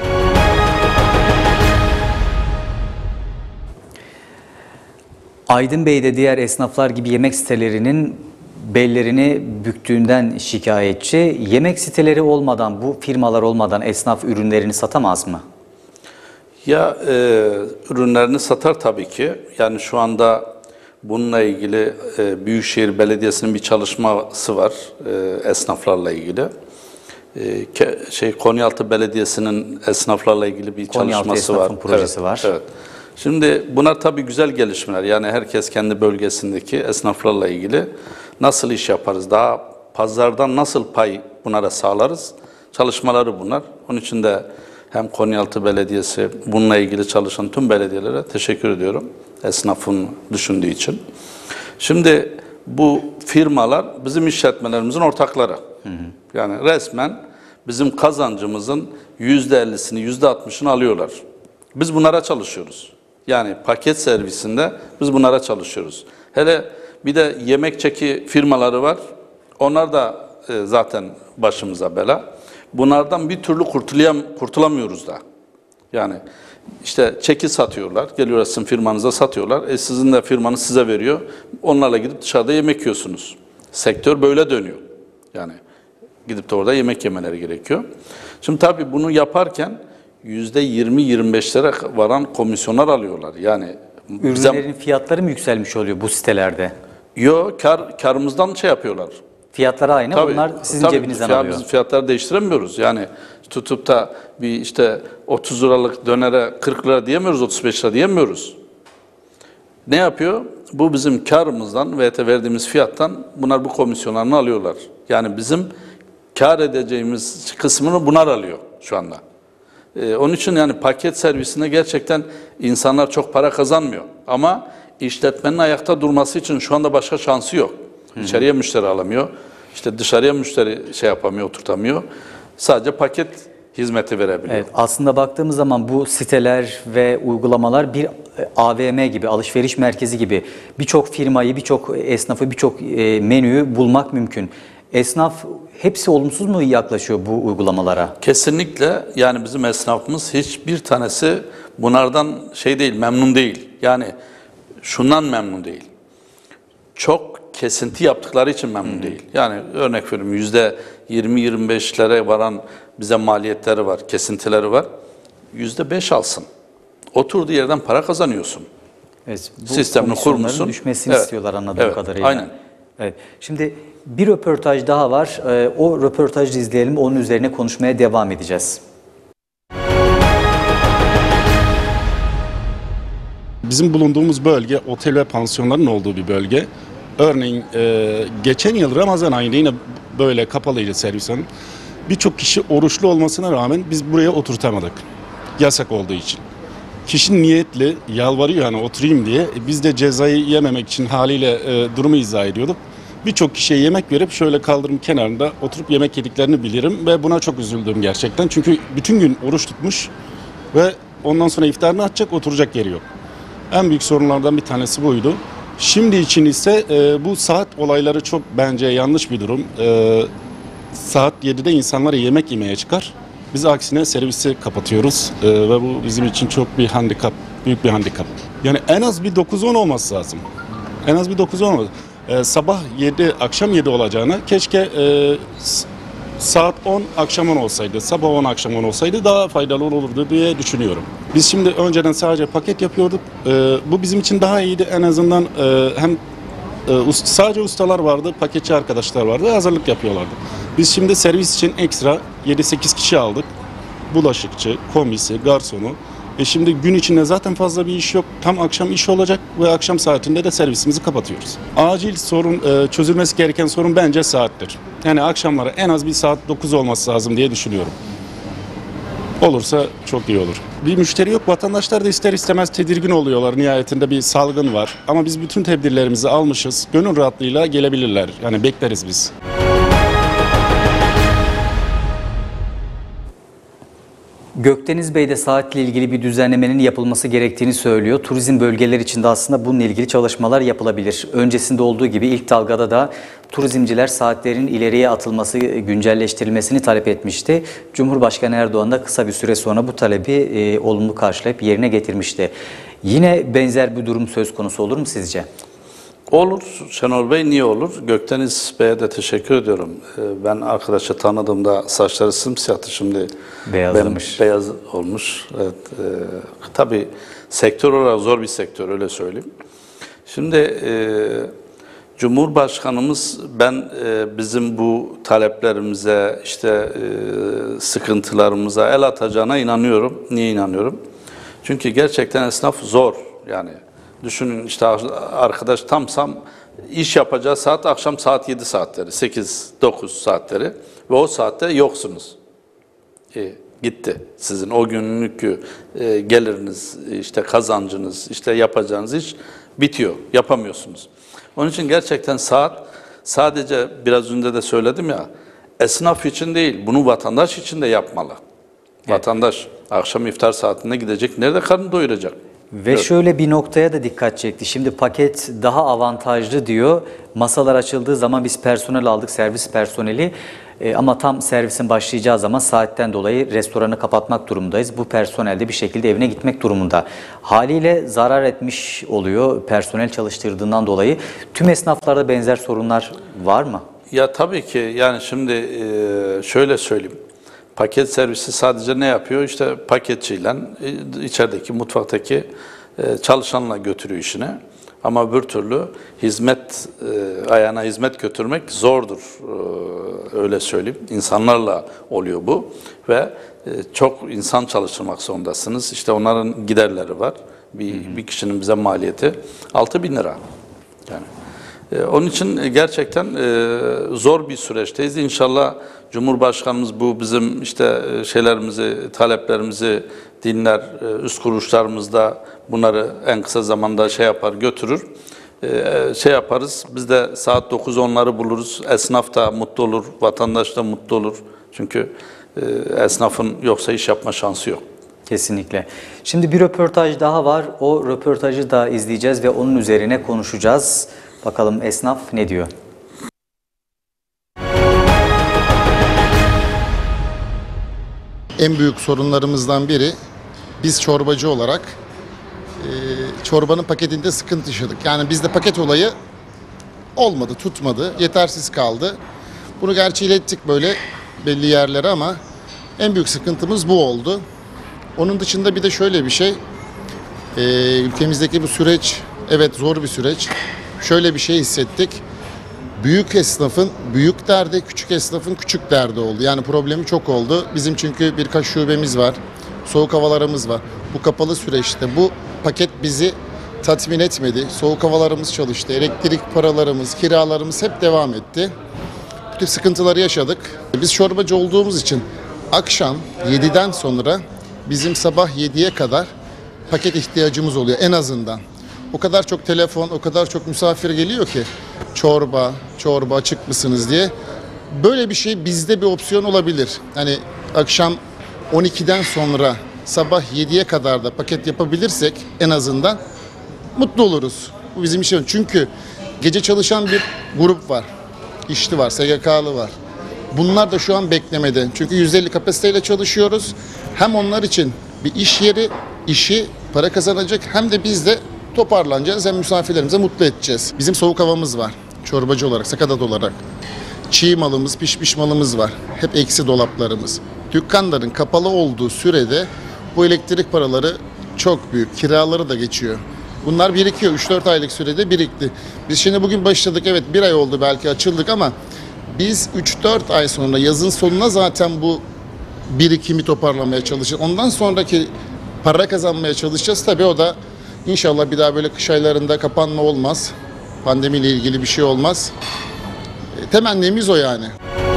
Aydın Bey de diğer esnaflar gibi yemek sitelerinin bellerini büktüğünden şikayetçi. Yemek siteleri olmadan, bu firmalar olmadan esnaf ürünlerini satamaz mı? Ya ürünlerini satar tabii ki. Yani şu anda bununla ilgili Büyükşehir Belediyesi'nin bir çalışması var esnaflarla ilgili. Konyaaltı Belediyesi'nin esnaflarla ilgili bir çalışması var. Projesi var. Evet. Şimdi bunlar tabii güzel gelişmeler. Yani herkes kendi bölgesindeki esnaflarla ilgili nasıl iş yaparız, daha pazardan nasıl pay bunlara sağlarız çalışmaları bunlar. Onun için de hem Konyaaltı Belediyesi bununla ilgili çalışan tüm belediyelere teşekkür ediyorum. Esnafın düşündüğü için. Şimdi bu firmalar bizim işletmelerimizin ortakları. Yani resmen bizim kazancımızın %50'sini, %60'ını alıyorlar. Biz bunlara çalışıyoruz. Yani paket servisinde biz bunlara çalışıyoruz. Hele bir de yemek çeki firmaları var. Onlar da zaten başımıza bela. bunlardan bir türlü kurtulamıyoruz da. Yani işte çeki satıyorlar, geliyorlar sizin firmanıza satıyorlar. Sizin de firmanız size veriyor. Onlarla gidip dışarıda yemek yiyorsunuz. Sektör böyle dönüyor. Yani gidip de orada yemek yemeleri gerekiyor. Şimdi tabii bunu yaparken %20-25'lere varan komisyonlar alıyorlar. Yani Ürünlerin fiyatları mı yükselmiş oluyor bu sitelerde? yok, karımızdan şey yapıyorlar. Fiyatları aynı, Tabii, onlar sizin cebinizden alıyor. Biz fiyatları değiştiremiyoruz. Yani tutup da bir işte 30 liralık dönere 40 lira diyemiyoruz, 35 lira diyemiyoruz. Ne yapıyor? Bu bizim karımızdan ve verdiğimiz fiyattan bunlar bu komisyonlarını alıyorlar. Yani bizim kar edeceğimiz kısmını bunlar alıyor şu anda. Onun için yani paket servisinde gerçekten insanlar çok para kazanmıyor. Ama işletmenin ayakta durması için şu anda başka şansı yok. İçeriye müşteri alamıyor. İşte dışarıya müşteri şey yapamıyor, oturtamıyor. Sadece paket hizmeti verebiliyor. Evet, aslında baktığımız zaman bu siteler ve uygulamalar bir AVM gibi, alışveriş merkezi gibi birçok firmayı, birçok esnafı, birçok menüyü bulmak mümkün. Esnaf hepsi olumsuz mu yaklaşıyor bu uygulamalara? Kesinlikle, yani bizim esnafımız hiçbir tanesi bunlardan şey değil, memnun değil. Yani şundan memnun değil. Çok kesinti yaptıkları için memnun değil. Yani örnek veriyorum, %20-25'lere varan bize maliyetleri var, kesintileri var. %5 alsın. Oturduğu yerden para kazanıyorsun. Evet, bu Sistemini komisyonların kurmuşsun. düşmesini istiyorlar anladığım kadarıyla. Aynen. Evet. Şimdi bir röportaj daha var. O röportajı izleyelim. Onun üzerine konuşmaya devam edeceğiz. Bizim bulunduğumuz bölge otel ve pansiyonların olduğu bir bölge. Örneğin geçen yıl Ramazan ayında yine böyle kapalıydı servis hanım. Birçok kişi oruçlu olmasına rağmen biz buraya oturtamadık. Yasak olduğu için. Kişi niyetli yalvarıyor yani oturayım diye. Biz de cezayı yememek için haliyle durumu izah ediyorduk. Birçok kişiye yemek verip şöyle kaldırım kenarında oturup yemek yediklerini bilirim ve buna çok üzüldüm gerçekten. Çünkü bütün gün oruç tutmuş ve ondan sonra iftarını açacak, oturacak yeri yok. En büyük sorunlardan bir tanesi buydu. Şimdi için ise bu saat olayları çok bence yanlış bir durum. Saat 7'de insanlar yemek yemeye çıkar. Biz aksine servisi kapatıyoruz ve bu bizim için çok bir handikap, büyük bir handikap. Yani en az bir 9-10 olması lazım. En az bir 9-10 olması. Sabah 7, akşam 7 olacağına keşke saat 10, akşam 10 olsaydı, sabah 10, akşam 10 olsaydı daha faydalı olurdu diye düşünüyorum. Biz şimdi önceden sadece paket yapıyorduk. Bu bizim için daha iyiydi. En azından hem sadece ustalar vardı, paketçi arkadaşlar vardı, hazırlık yapıyorlardı. Biz şimdi servis için ekstra 7-8 kişi aldık. Bulaşıkçı, komisi, garsonu. Şimdi gün içinde zaten fazla bir iş yok. Tam akşam iş olacak ve akşam saatinde de servisimizi kapatıyoruz. Acil sorun, çözülmesi gereken sorun bence saattir. Yani akşamları en az bir saat 9 olması lazım diye düşünüyorum. Olursa çok iyi olur. Bir müşteri yok. Vatandaşlar da ister istemez tedirgin oluyorlar. Nihayetinde bir salgın var. Ama biz bütün tedbirlerimizi almışız. Gönül rahatlığıyla gelebilirler. Yani bekleriz biz. Gökdeniz Bey de saatle ilgili bir düzenlemenin yapılması gerektiğini söylüyor. Turizm bölgeleri içinde aslında bununla ilgili çalışmalar yapılabilir. Öncesinde olduğu gibi ilk dalgada da turizmciler saatlerin ileriye atılması, güncelleştirilmesini talep etmişti. Cumhurbaşkanı Erdoğan da kısa bir süre sonra bu talebi olumlu karşılayıp yerine getirmişti. Yine benzer bir durum söz konusu olur mu sizce? Olur Şenol Bey, niye olur? Gökdeniz Bey'e de teşekkür ediyorum. Ben arkadaşı tanıdığımda saçları simsiyahtı, şimdi Beyazlamış. Beyaz olmuş. Evet, tabii sektör olarak zor bir sektör, öyle söyleyeyim. Şimdi Cumhurbaşkanımız bizim bu taleplerimize, işte sıkıntılarımıza el atacağına inanıyorum. Niye inanıyorum? Çünkü gerçekten esnaf zor yani. Düşünün işte arkadaş tamsam iş yapacağı saat akşam saat 7 saatleri, 8-9 saatleri ve o saatte yoksunuz. Gitti sizin o günlük geliriniz, işte kazancınız, işte yapacağınız iş bitiyor, yapamıyorsunuz. Onun için gerçekten saat sadece biraz önce de söyledim ya, esnaf için değil, bunu vatandaş için de yapmalı. Evet. Vatandaş akşam iftar saatinde gidecek, nerede karnını doyuracak? Ve şöyle bir noktaya da dikkat çekti. Şimdi paket daha avantajlı diyor. Masalar açıldığı zaman biz personel aldık, servis personeli. Ama tam servisin başlayacağı zaman saatten dolayı restoranı kapatmak durumundayız. Bu personel de bir şekilde evine gitmek durumunda. Haliyle zarar etmiş oluyor personel çalıştırdığından dolayı. Tüm esnaflarda benzer sorunlar var mı? Ya tabii ki, yani şimdi şöyle söyleyeyim. Paket servisi sadece ne yapıyor? İşte paketçiyle içerideki mutfaktaki çalışanla götürüyor işini. Ama bir türlü hizmet, ayağına hizmet götürmek zordur, öyle söyleyeyim. İnsanlarla oluyor bu ve çok insan çalıştırmak zorundasınız. İşte onların giderleri var. Bir kişinin bize maliyeti 6.000 lira. Yani onun için gerçekten zor bir süreçteyiz. İnşallah Cumhurbaşkanımız bu bizim işte şeylerimizi, taleplerimizi dinler, üst kuruluşlarımızda bunları en kısa zamanda şey yapar, götürür. Şey yaparız, biz de saat 9-10'ları buluruz. Esnaf da mutlu olur, vatandaş da mutlu olur. Çünkü esnafın yoksa iş yapma şansı yok. Kesinlikle. Şimdi bir röportaj daha var. O röportajı da izleyeceğiz ve onun üzerine konuşacağız. Bakalım esnaf ne diyor? En büyük sorunlarımızdan biri, biz çorbacı olarak çorbanın paketinde sıkıntı yaşadık. Yani bizde paket olayı olmadı, tutmadı, yetersiz kaldı. Bunu gerçi ilettik böyle belli yerlere ama en büyük sıkıntımız bu oldu. Onun dışında bir de şöyle bir şey, ülkemizdeki bu süreç, evet zor bir süreç. Şöyle bir şey hissettik. Büyük esnafın büyük derdi, küçük esnafın küçük derdi oldu. Yani problemi çok oldu. Bizim çünkü birkaç şubemiz var, soğuk havalarımız var. Bu kapalı süreçte bu paket bizi tatmin etmedi. Soğuk havalarımız çalıştı, elektrik paralarımız, kiralarımız hep devam etti. Bütün sıkıntıları yaşadık. Biz çorbacı olduğumuz için akşam 7'den sonra bizim sabah 7'ye kadar paket ihtiyacımız oluyor en azından. O kadar çok telefon, o kadar çok misafir geliyor ki çorba açık mısınız diye. Böyle bir şey bizde bir opsiyon olabilir. Hani akşam 12'den sonra sabah 7'ye kadar da paket yapabilirsek en azından mutlu oluruz. Bu bizim işimiz. Çünkü gece çalışan bir grup var. İşçi var, SGK'lı var. Bunlar da şu an beklemede. Çünkü %50 kapasiteyle çalışıyoruz. Hem onlar için bir iş yeri, işi para kazanacak, hem de biz de toparlanacağız, hem misafirlerimize mutlu edeceğiz. Bizim soğuk havamız var. Çorbacı olarak, sakatat olarak. Çiğ malımız, pişmiş malımız var. Hep eksi dolaplarımız. Dükkanların kapalı olduğu sürede bu elektrik paraları çok büyük. Kiraları da geçiyor. Bunlar birikiyor. 3-4 aylık sürede birikti. Biz şimdi bugün başladık. Evet, bir ay oldu belki açıldık ama biz 3-4 ay sonra, yazın sonuna zaten bu birikimi toparlamaya çalışacağız. Ondan sonraki para kazanmaya çalışacağız. Tabii o da inşallah bir daha böyle kış aylarında kapanma olmaz. Pandemiyle ilgili bir şey olmaz. Temennimiz o yani.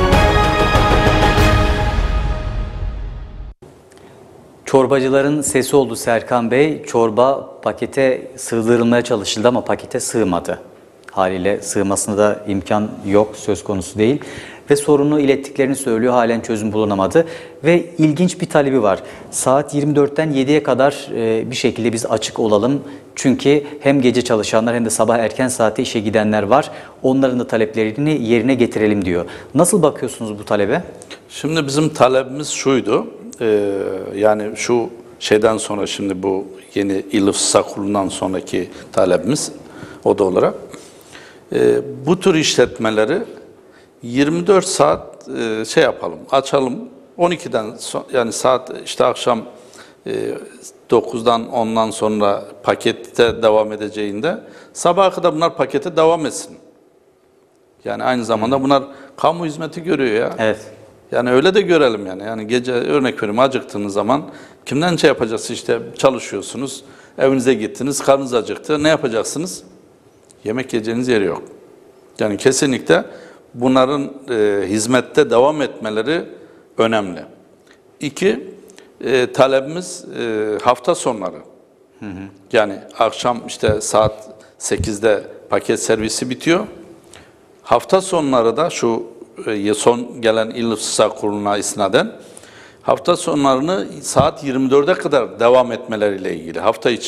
Çorbacıların sesi oldu Serkan Bey. Çorba pakete sığdırılmaya çalışıldı ama pakete sığmadı. Haliyle sığmasına da imkan yok, söz konusu değil. Ve sorunu ilettiklerini söylüyor, halen çözüm bulunamadı. Ve ilginç bir talebi var. Saat 24'ten 7'ye kadar bir şekilde biz açık olalım. Çünkü hem gece çalışanlar hem de sabah erken saatte işe gidenler var. Onların da taleplerini yerine getirelim diyor. Nasıl bakıyorsunuz bu talebe? Şimdi bizim talebimiz şuydu. Yani şu şeyden sonra, şimdi bu yeni İl İfsa Kurulu'ndan sonraki talebimiz o da olarak bu tür işletmeleri 24 saat şey yapalım, açalım. 12'den yani saat işte akşam 9'dan 10'dan sonra pakette devam edeceğinde sabaha kadar bunlar pakete devam etsin. Yani aynı zamanda bunlar kamu hizmeti görüyor ya. Evet. Yani öyle de görelim yani. Yani gece örnek veriyorum, acıktığınız zaman kimden şey yapacaksınız, işte çalışıyorsunuz, evinize gittiniz, karnınız acıktı, ne yapacaksınız? Yemek yiyeceğiniz yeri yok. Yani kesinlikle bunların hizmette devam etmeleri önemli. İki, talebimiz hafta sonları. Yani akşam işte saat 8'de paket servisi bitiyor. Hafta sonları da şu son gelen İl İfsa Kurulu'na isnaden hafta sonlarını saat 24'e kadar devam etmeleriyle ilgili. Hafta içi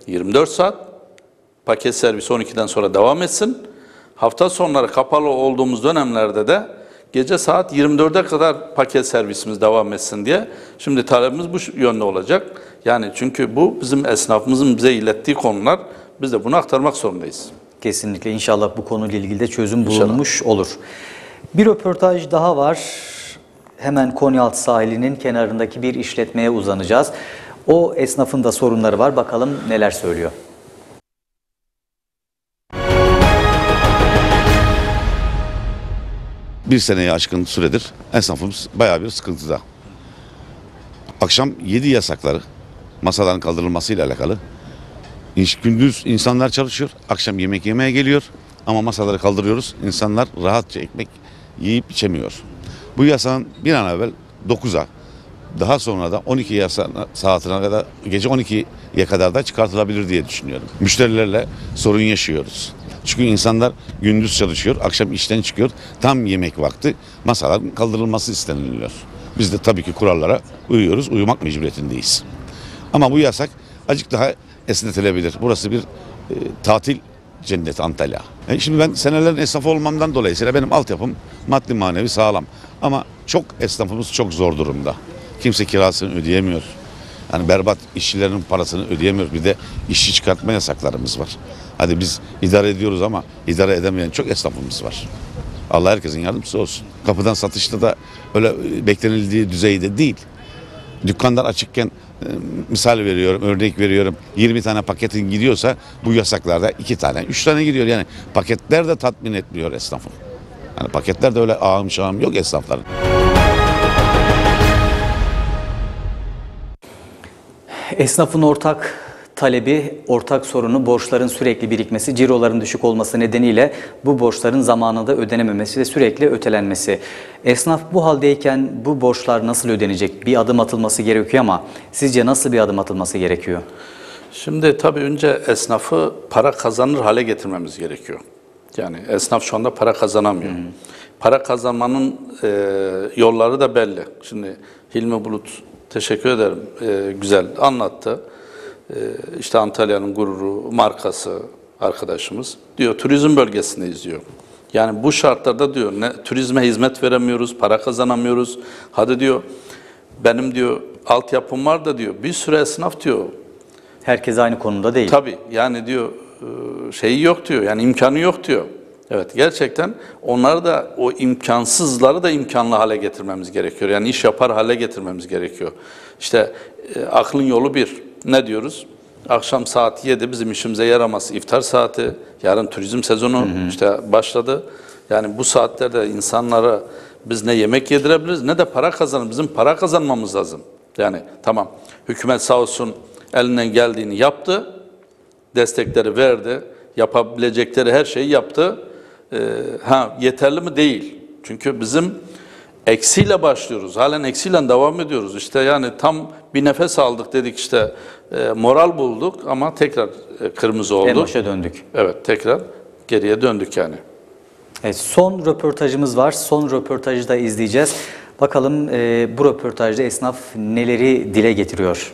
24 saat, paket servisi 12'den sonra devam etsin. Hafta sonları kapalı olduğumuz dönemlerde de gece saat 24'e kadar paket servisimiz devam etsin diye. Şimdi talebimiz bu yönde olacak. Yani çünkü bu bizim esnafımızın bize ilettiği konular. Biz de bunu aktarmak zorundayız. Kesinlikle, inşallah bu konuyla ilgili de çözüm bulunmuş olur. Bir röportaj daha var. Hemen Konyaaltı sahilinin kenarındaki bir işletmeye uzanacağız. O esnafın da sorunları var. Bakalım neler söylüyor. Bir seneye aşkın süredir esnafımız bayağı bir sıkıntıda. Akşam 7 yasakları, masaların kaldırılmasıyla alakalı. Gündüz insanlar çalışıyor, akşam yemek yemeye geliyor ama masaları kaldırıyoruz. İnsanlar rahatça ekmek yiyip içemiyor. Bu yasağın bir an evvel 9'a, daha sonra da 12 saatine kadar, gece 12'ye kadar da çıkartılabilir diye düşünüyorum. Müşterilerle sorun yaşıyoruz. Çünkü insanlar gündüz çalışıyor, akşam işten çıkıyor. Tam yemek vakti masaların kaldırılması isteniliyor. Biz de tabii ki kurallara uyuyoruz, uyumak mecburiyetindeyiz. Ama bu yasak azıcık daha esnetilebilir. Burası bir tatil cenneti Antalya. Şimdi ben senelerin esnafı olmamdan dolayısıyla benim altyapım maddi manevi sağlam. Ama çok esnafımız çok zor durumda. Kimse kirasını ödeyemiyor. Yani berbat işçilerin parasını ödeyemiyor. Bir de işçi çıkartma yasaklarımız var. Hadi biz idare ediyoruz ama idare edemeyen çok esnafımız var. Allah herkesin yardımcısı olsun. Kapıdan satışta da öyle beklenildiği düzeyde değil. Dükkanlar açıkken misal veriyorum, örnek veriyorum. 20 tane paketin gidiyorsa bu yasaklarda 2 tane, 3 tane gidiyor. Yani paketler de tatmin etmiyor esnafı. Yani paketler de öyle ağım şağım yok esnafların. Esnafın ortak talebi, ortak sorunu borçların sürekli birikmesi, ciroların düşük olması nedeniyle bu borçların zamanında ödenememesi ve sürekli ötelenmesi. Esnaf bu haldeyken bu borçlar nasıl ödenecek? Bir adım atılması gerekiyor ama sizce nasıl bir adım atılması gerekiyor? Şimdi tabii önce esnafı para kazanır hale getirmemiz gerekiyor. Yani esnaf şu anda para kazanamıyor. Para kazanmanın yolları da belli. Şimdi Hilmi Bulut, teşekkür ederim, güzel anlattı. İşte Antalya'nın gururu, markası arkadaşımız diyor turizm bölgesindeyiz diyor. Yani bu şartlarda diyor turizme hizmet veremiyoruz, para kazanamıyoruz. Hadi diyor benim diyor altyapım var da diyor bir sürü esnaf diyor. Herkes aynı konumda değil. Tabii yani diyor şeyi yok diyor, yani imkanı yok diyor. Evet, gerçekten onları da, o imkansızları da imkanlı hale getirmemiz gerekiyor. Yani iş yapar hale getirmemiz gerekiyor. İşte aklın yolu bir. Ne diyoruz? Akşam saat 7 bizim işimize yaramaz. İftar saati, yarın turizm sezonu işte başladı. Yani bu saatlerde insanlara biz ne yemek yedirebiliriz ne de para kazanır. Bizim para kazanmamız lazım. Yani tamam, hükümet sağ olsun elinden geldiğini yaptı. Destekleri verdi. Yapabilecekleri her şeyi yaptı. Yeterli mi? Değil. Çünkü bizim eksiyle başlıyoruz. Halen eksiyle devam ediyoruz. İşte yani tam bir nefes aldık dedik işte moral bulduk ama tekrar kırmızı oldu. En başa döndük. Evet, tekrar geriye döndük yani. Evet, son röportajımız var. Son röportajı da izleyeceğiz. Bakalım bu röportajda esnaf neleri dile getiriyor?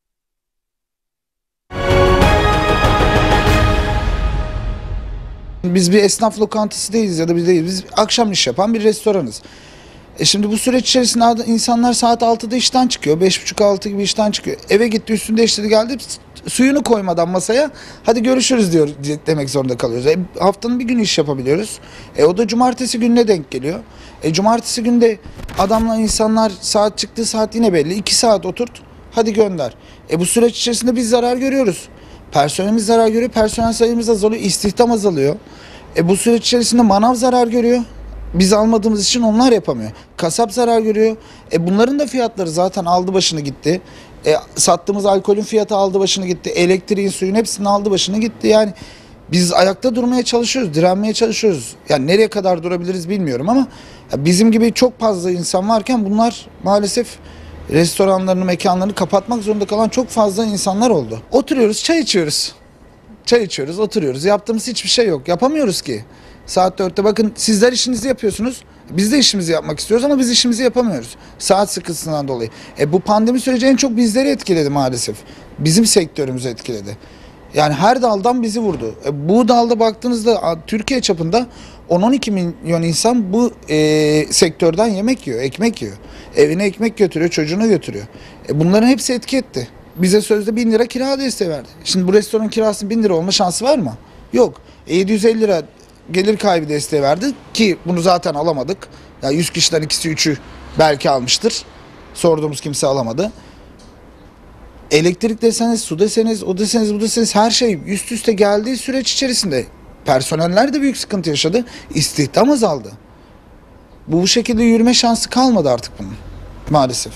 Biz bir esnaf lokantası değiliz ya da biz değiliz. Biz akşam iş yapan bir restoranız. Şimdi bu süreç içerisinde insanlar saat 6'da işten çıkıyor. 5.30-6 gibi işten çıkıyor. Eve gitti, üstünü değiştirdi, geldi. Suyunu koymadan masaya hadi görüşürüz diyor demek zorunda kalıyoruz. Haftanın bir gün iş yapabiliyoruz. O da cumartesi gününe denk geliyor. Cumartesi günde adamla insanlar saat çıktığı saat yine belli. 2 saat oturt, hadi gönder. Bu süreç içerisinde biz zarar görüyoruz. Personelimiz zarar görüyor, personel sayımız azalıyor, istihdam azalıyor. Bu süreç içerisinde manav zarar görüyor. Biz almadığımız için onlar yapamıyor. Kasap zarar görüyor. Bunların da fiyatları zaten aldı başını gitti. Sattığımız alkolün fiyatı aldı başını gitti. Elektriğin, suyun hepsinin aldı başını gitti. Yani biz ayakta durmaya çalışıyoruz, direnmeye çalışıyoruz. Yani nereye kadar durabiliriz bilmiyorum ama bizim gibi çok fazla insan varken bunlar maalesef restoranlarını, mekanlarını kapatmak zorunda kalan çok fazla insanlar oldu. Oturuyoruz, çay içiyoruz. Çay içiyoruz, oturuyoruz. Yaptığımız hiçbir şey yok. Yapamıyoruz ki. Saat 4'te bakın sizler işinizi yapıyorsunuz. Biz de işimizi yapmak istiyoruz ama biz işimizi yapamıyoruz. Saat sıkıntısından dolayı. Bu pandemi süreci en çok bizleri etkiledi maalesef. Bizim sektörümüzü etkiledi. Yani her daldan bizi vurdu. Bu dalda baktığınızda Türkiye çapında 10-12 milyon insan bu sektörden yemek yiyor, ekmek yiyor. Evine ekmek götürüyor, çocuğunu götürüyor. Bunların hepsi etki etti. Bize sözde 1000 lira kira desteği verdi. Şimdi bu restoranın kirasının 1000 lira olma şansı var mı? Yok. 750 lira gelir kaybı desteği verdi ki bunu zaten alamadık. Ya 100 kişiden ikisi 3'ü belki almıştır. Sorduğumuz kimse alamadı. Elektrik deseniz, su deseniz, o deseniz, bu deseniz her şey üst üste geldiği süreç içerisinde personeller de büyük sıkıntı yaşadı. İstihdam azaldı. Bu şekilde yürüme şansı kalmadı artık bunun maalesef.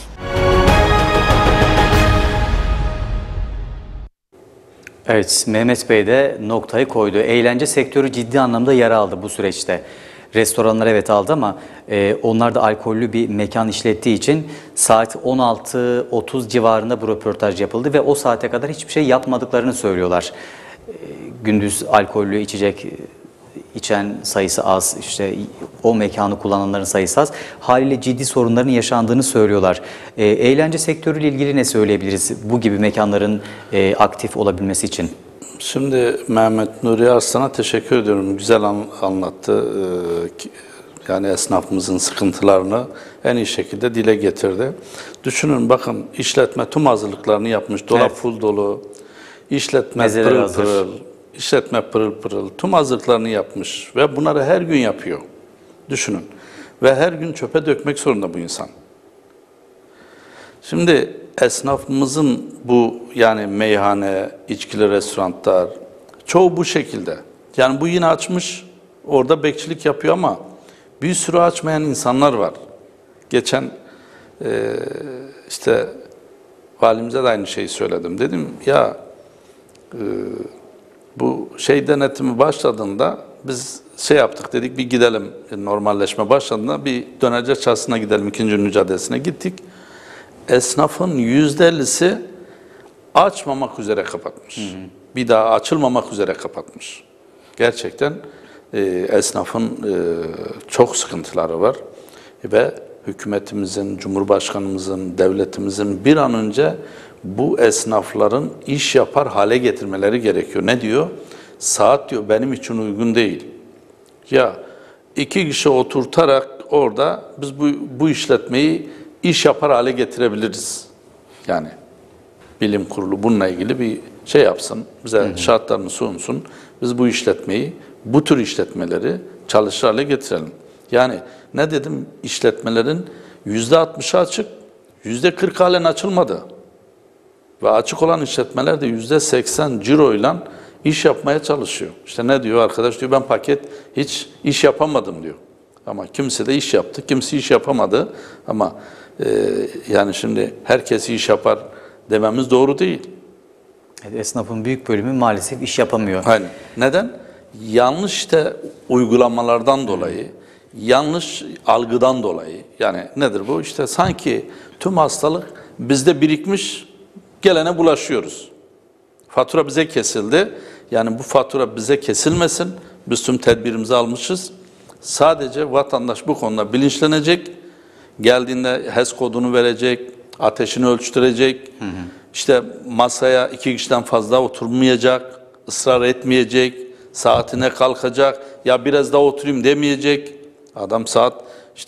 Evet, Mehmet Bey de noktayı koydu. Eğlence sektörü ciddi anlamda yara aldı bu süreçte. Restoranlar evet aldı ama onlar da alkollü bir mekan işlettiği için saat 16.30 civarında bu röportaj yapıldı ve o saate kadar hiçbir şey yapmadıklarını söylüyorlar. Gündüz alkollü içecek içen sayısı az, işte o mekanı kullananların sayısı az. Haliyle ciddi sorunların yaşandığını söylüyorlar. Eğlence sektörüyle ilgili ne söyleyebiliriz bu gibi mekanların aktif olabilmesi için? Şimdi Mehmet Nuri Arslan'a teşekkür ediyorum. Güzel anlattı. Yani esnafımızın sıkıntılarını en iyi şekilde dile getirdi. Düşünün bakın, işletme tüm hazırlıklarını yapmış. Dolap evet. full dolu. İşletme Mezeler pırıl hazır. pırıl. İşletme pırıl pırıl. Tüm hazırlıklarını yapmış ve bunları her gün yapıyor. Düşünün. Ve her gün çöpe dökmek zorunda bu insan. Şimdi esnafımızın bu yani meyhane, içkili restoranlar çoğu bu şekilde. Yani bu yine açmış, orada bekçilik yapıyor ama bir sürü açmayan insanlar var. Geçen işte valimize de aynı şeyi söyledim. Dedim ya bu denetimi başladığında biz yaptık, dedik bir gidelim, normalleşme başladığında bir dönerci çarşısına gidelim, 2. Ünlü Caddesi'ne gittik. Esnafın %50'si açmamak üzere kapatmış. Bir daha açılmamak üzere kapatmış. Gerçekten esnafın çok sıkıntıları var ve hükümetimizin, Cumhurbaşkanımızın, devletimizin bir an önce bu esnafların iş yapar hale getirmeleri gerekiyor. Ne diyor? Saat diyor benim için uygun değil. Ya 2 kişi oturtarak orada biz bu işletmeyi iş yapar hale getirebiliriz. Yani bilim kurulu bununla ilgili bir yapsın, bize şartlarını sunsun. Biz bu işletmeyi, bu tür işletmeleri çalışır hale getirelim. Yani ne dedim? İşletmelerin %60'ı açık, %40 halen açılmadı. Ve açık olan işletmeler de %80 ciroyla iş yapmaya çalışıyor. İşte ne diyor arkadaş? Diyor ben paket hiç iş yapamadım diyor. Ama kimse de iş yaptı, kimse iş yapamadı. Ama yani şimdi herkes iş yapar dememiz doğru değil. Esnafın büyük bölümü maalesef iş yapamıyor. Aynen. Neden? Yanlış uygulamalardan dolayı, yanlış algıdan dolayı. Yani nedir bu? İşte sanki tüm hastalık bizde birikmiş, gelene bulaşıyoruz. Fatura bize kesildi. Yani bu fatura bize kesilmesin. Biz tüm tedbirimizi almışız. Sadece vatandaş bu konuda bilinçlenecek. Geldiğinde HES kodunu verecek, ateşini ölçtürecek. İşte masaya 2 kişiden fazla oturmayacak, ısrar etmeyecek, saatine kalkacak. Ya biraz daha oturayım demeyecek. Adam saat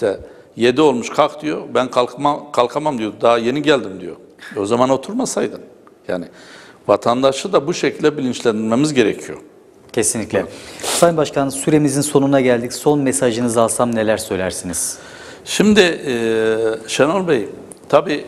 7 olmuş kalk diyor. Ben kalkamam diyor. Daha yeni geldim diyor. O zaman oturmasaydın. Yani vatandaşı da bu şekilde bilinçlendirmemiz gerekiyor. Kesinlikle. Sayın Başkan, süremizin sonuna geldik. Son mesajınızı alsam neler söylersiniz? Şimdi Şenol Bey, tabii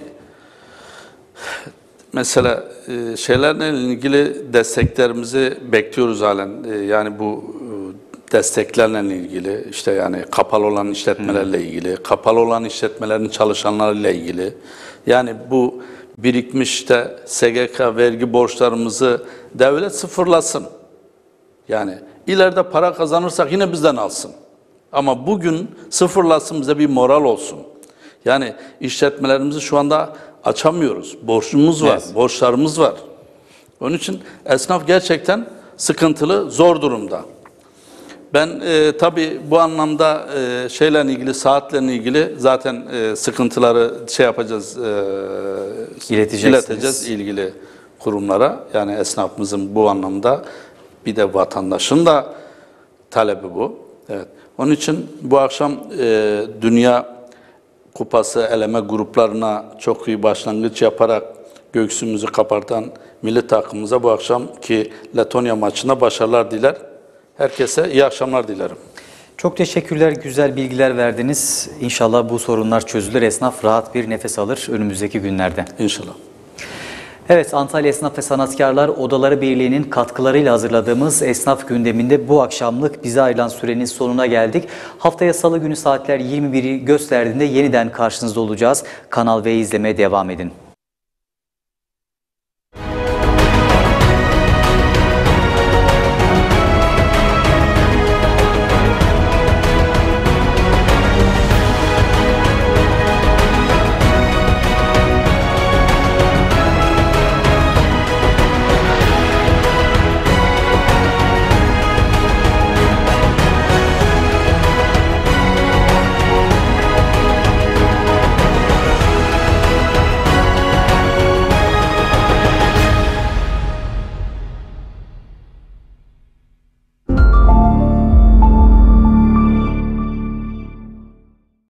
mesela şeylerle ilgili desteklerimizi bekliyoruz halen. Yani bu desteklerle ilgili, yani kapalı olan işletmelerle ilgili, kapalı olan işletmelerin çalışanlarıyla ilgili. Yani bu birikmiş SGK vergi borçlarımızı devlet sıfırlasın. Yani ileride para kazanırsak yine bizden alsın. Ama bugün sıfırlasın, bize bir moral olsun. Yani işletmelerimizi şu anda açamıyoruz. Borcumuz var, evet. Borçlarımız var. Onun için esnaf gerçekten sıkıntılı, zor durumda. Ben tabii bu anlamda şeylerle ilgili, saatlerle ilgili zaten sıkıntıları yapacağız, ileteceğiz ilgili kurumlara, yani esnafımızın bu anlamda bir de vatandaşın da talebi bu. Evet. Onun için bu akşam Dünya Kupası eleme gruplarına çok iyi başlangıç yaparak göğsümüzü kapartan milli takımımıza bu akşamki Letonya maçına başarılar diler. Herkese iyi akşamlar dilerim. Çok teşekkürler, güzel bilgiler verdiniz. İnşallah bu sorunlar çözülür, esnaf rahat bir nefes alır önümüzdeki günlerde. İnşallah. Evet, Antalya Esnaf ve Sanatkarlar Odaları Birliği'nin katkılarıyla hazırladığımız esnaf gündeminde bu akşamlık bize ayrılan sürenin sonuna geldik. Haftaya Salı günü saatler 21'i gösterdiğinde yeniden karşınızda olacağız. Kanal V izlemeye devam edin.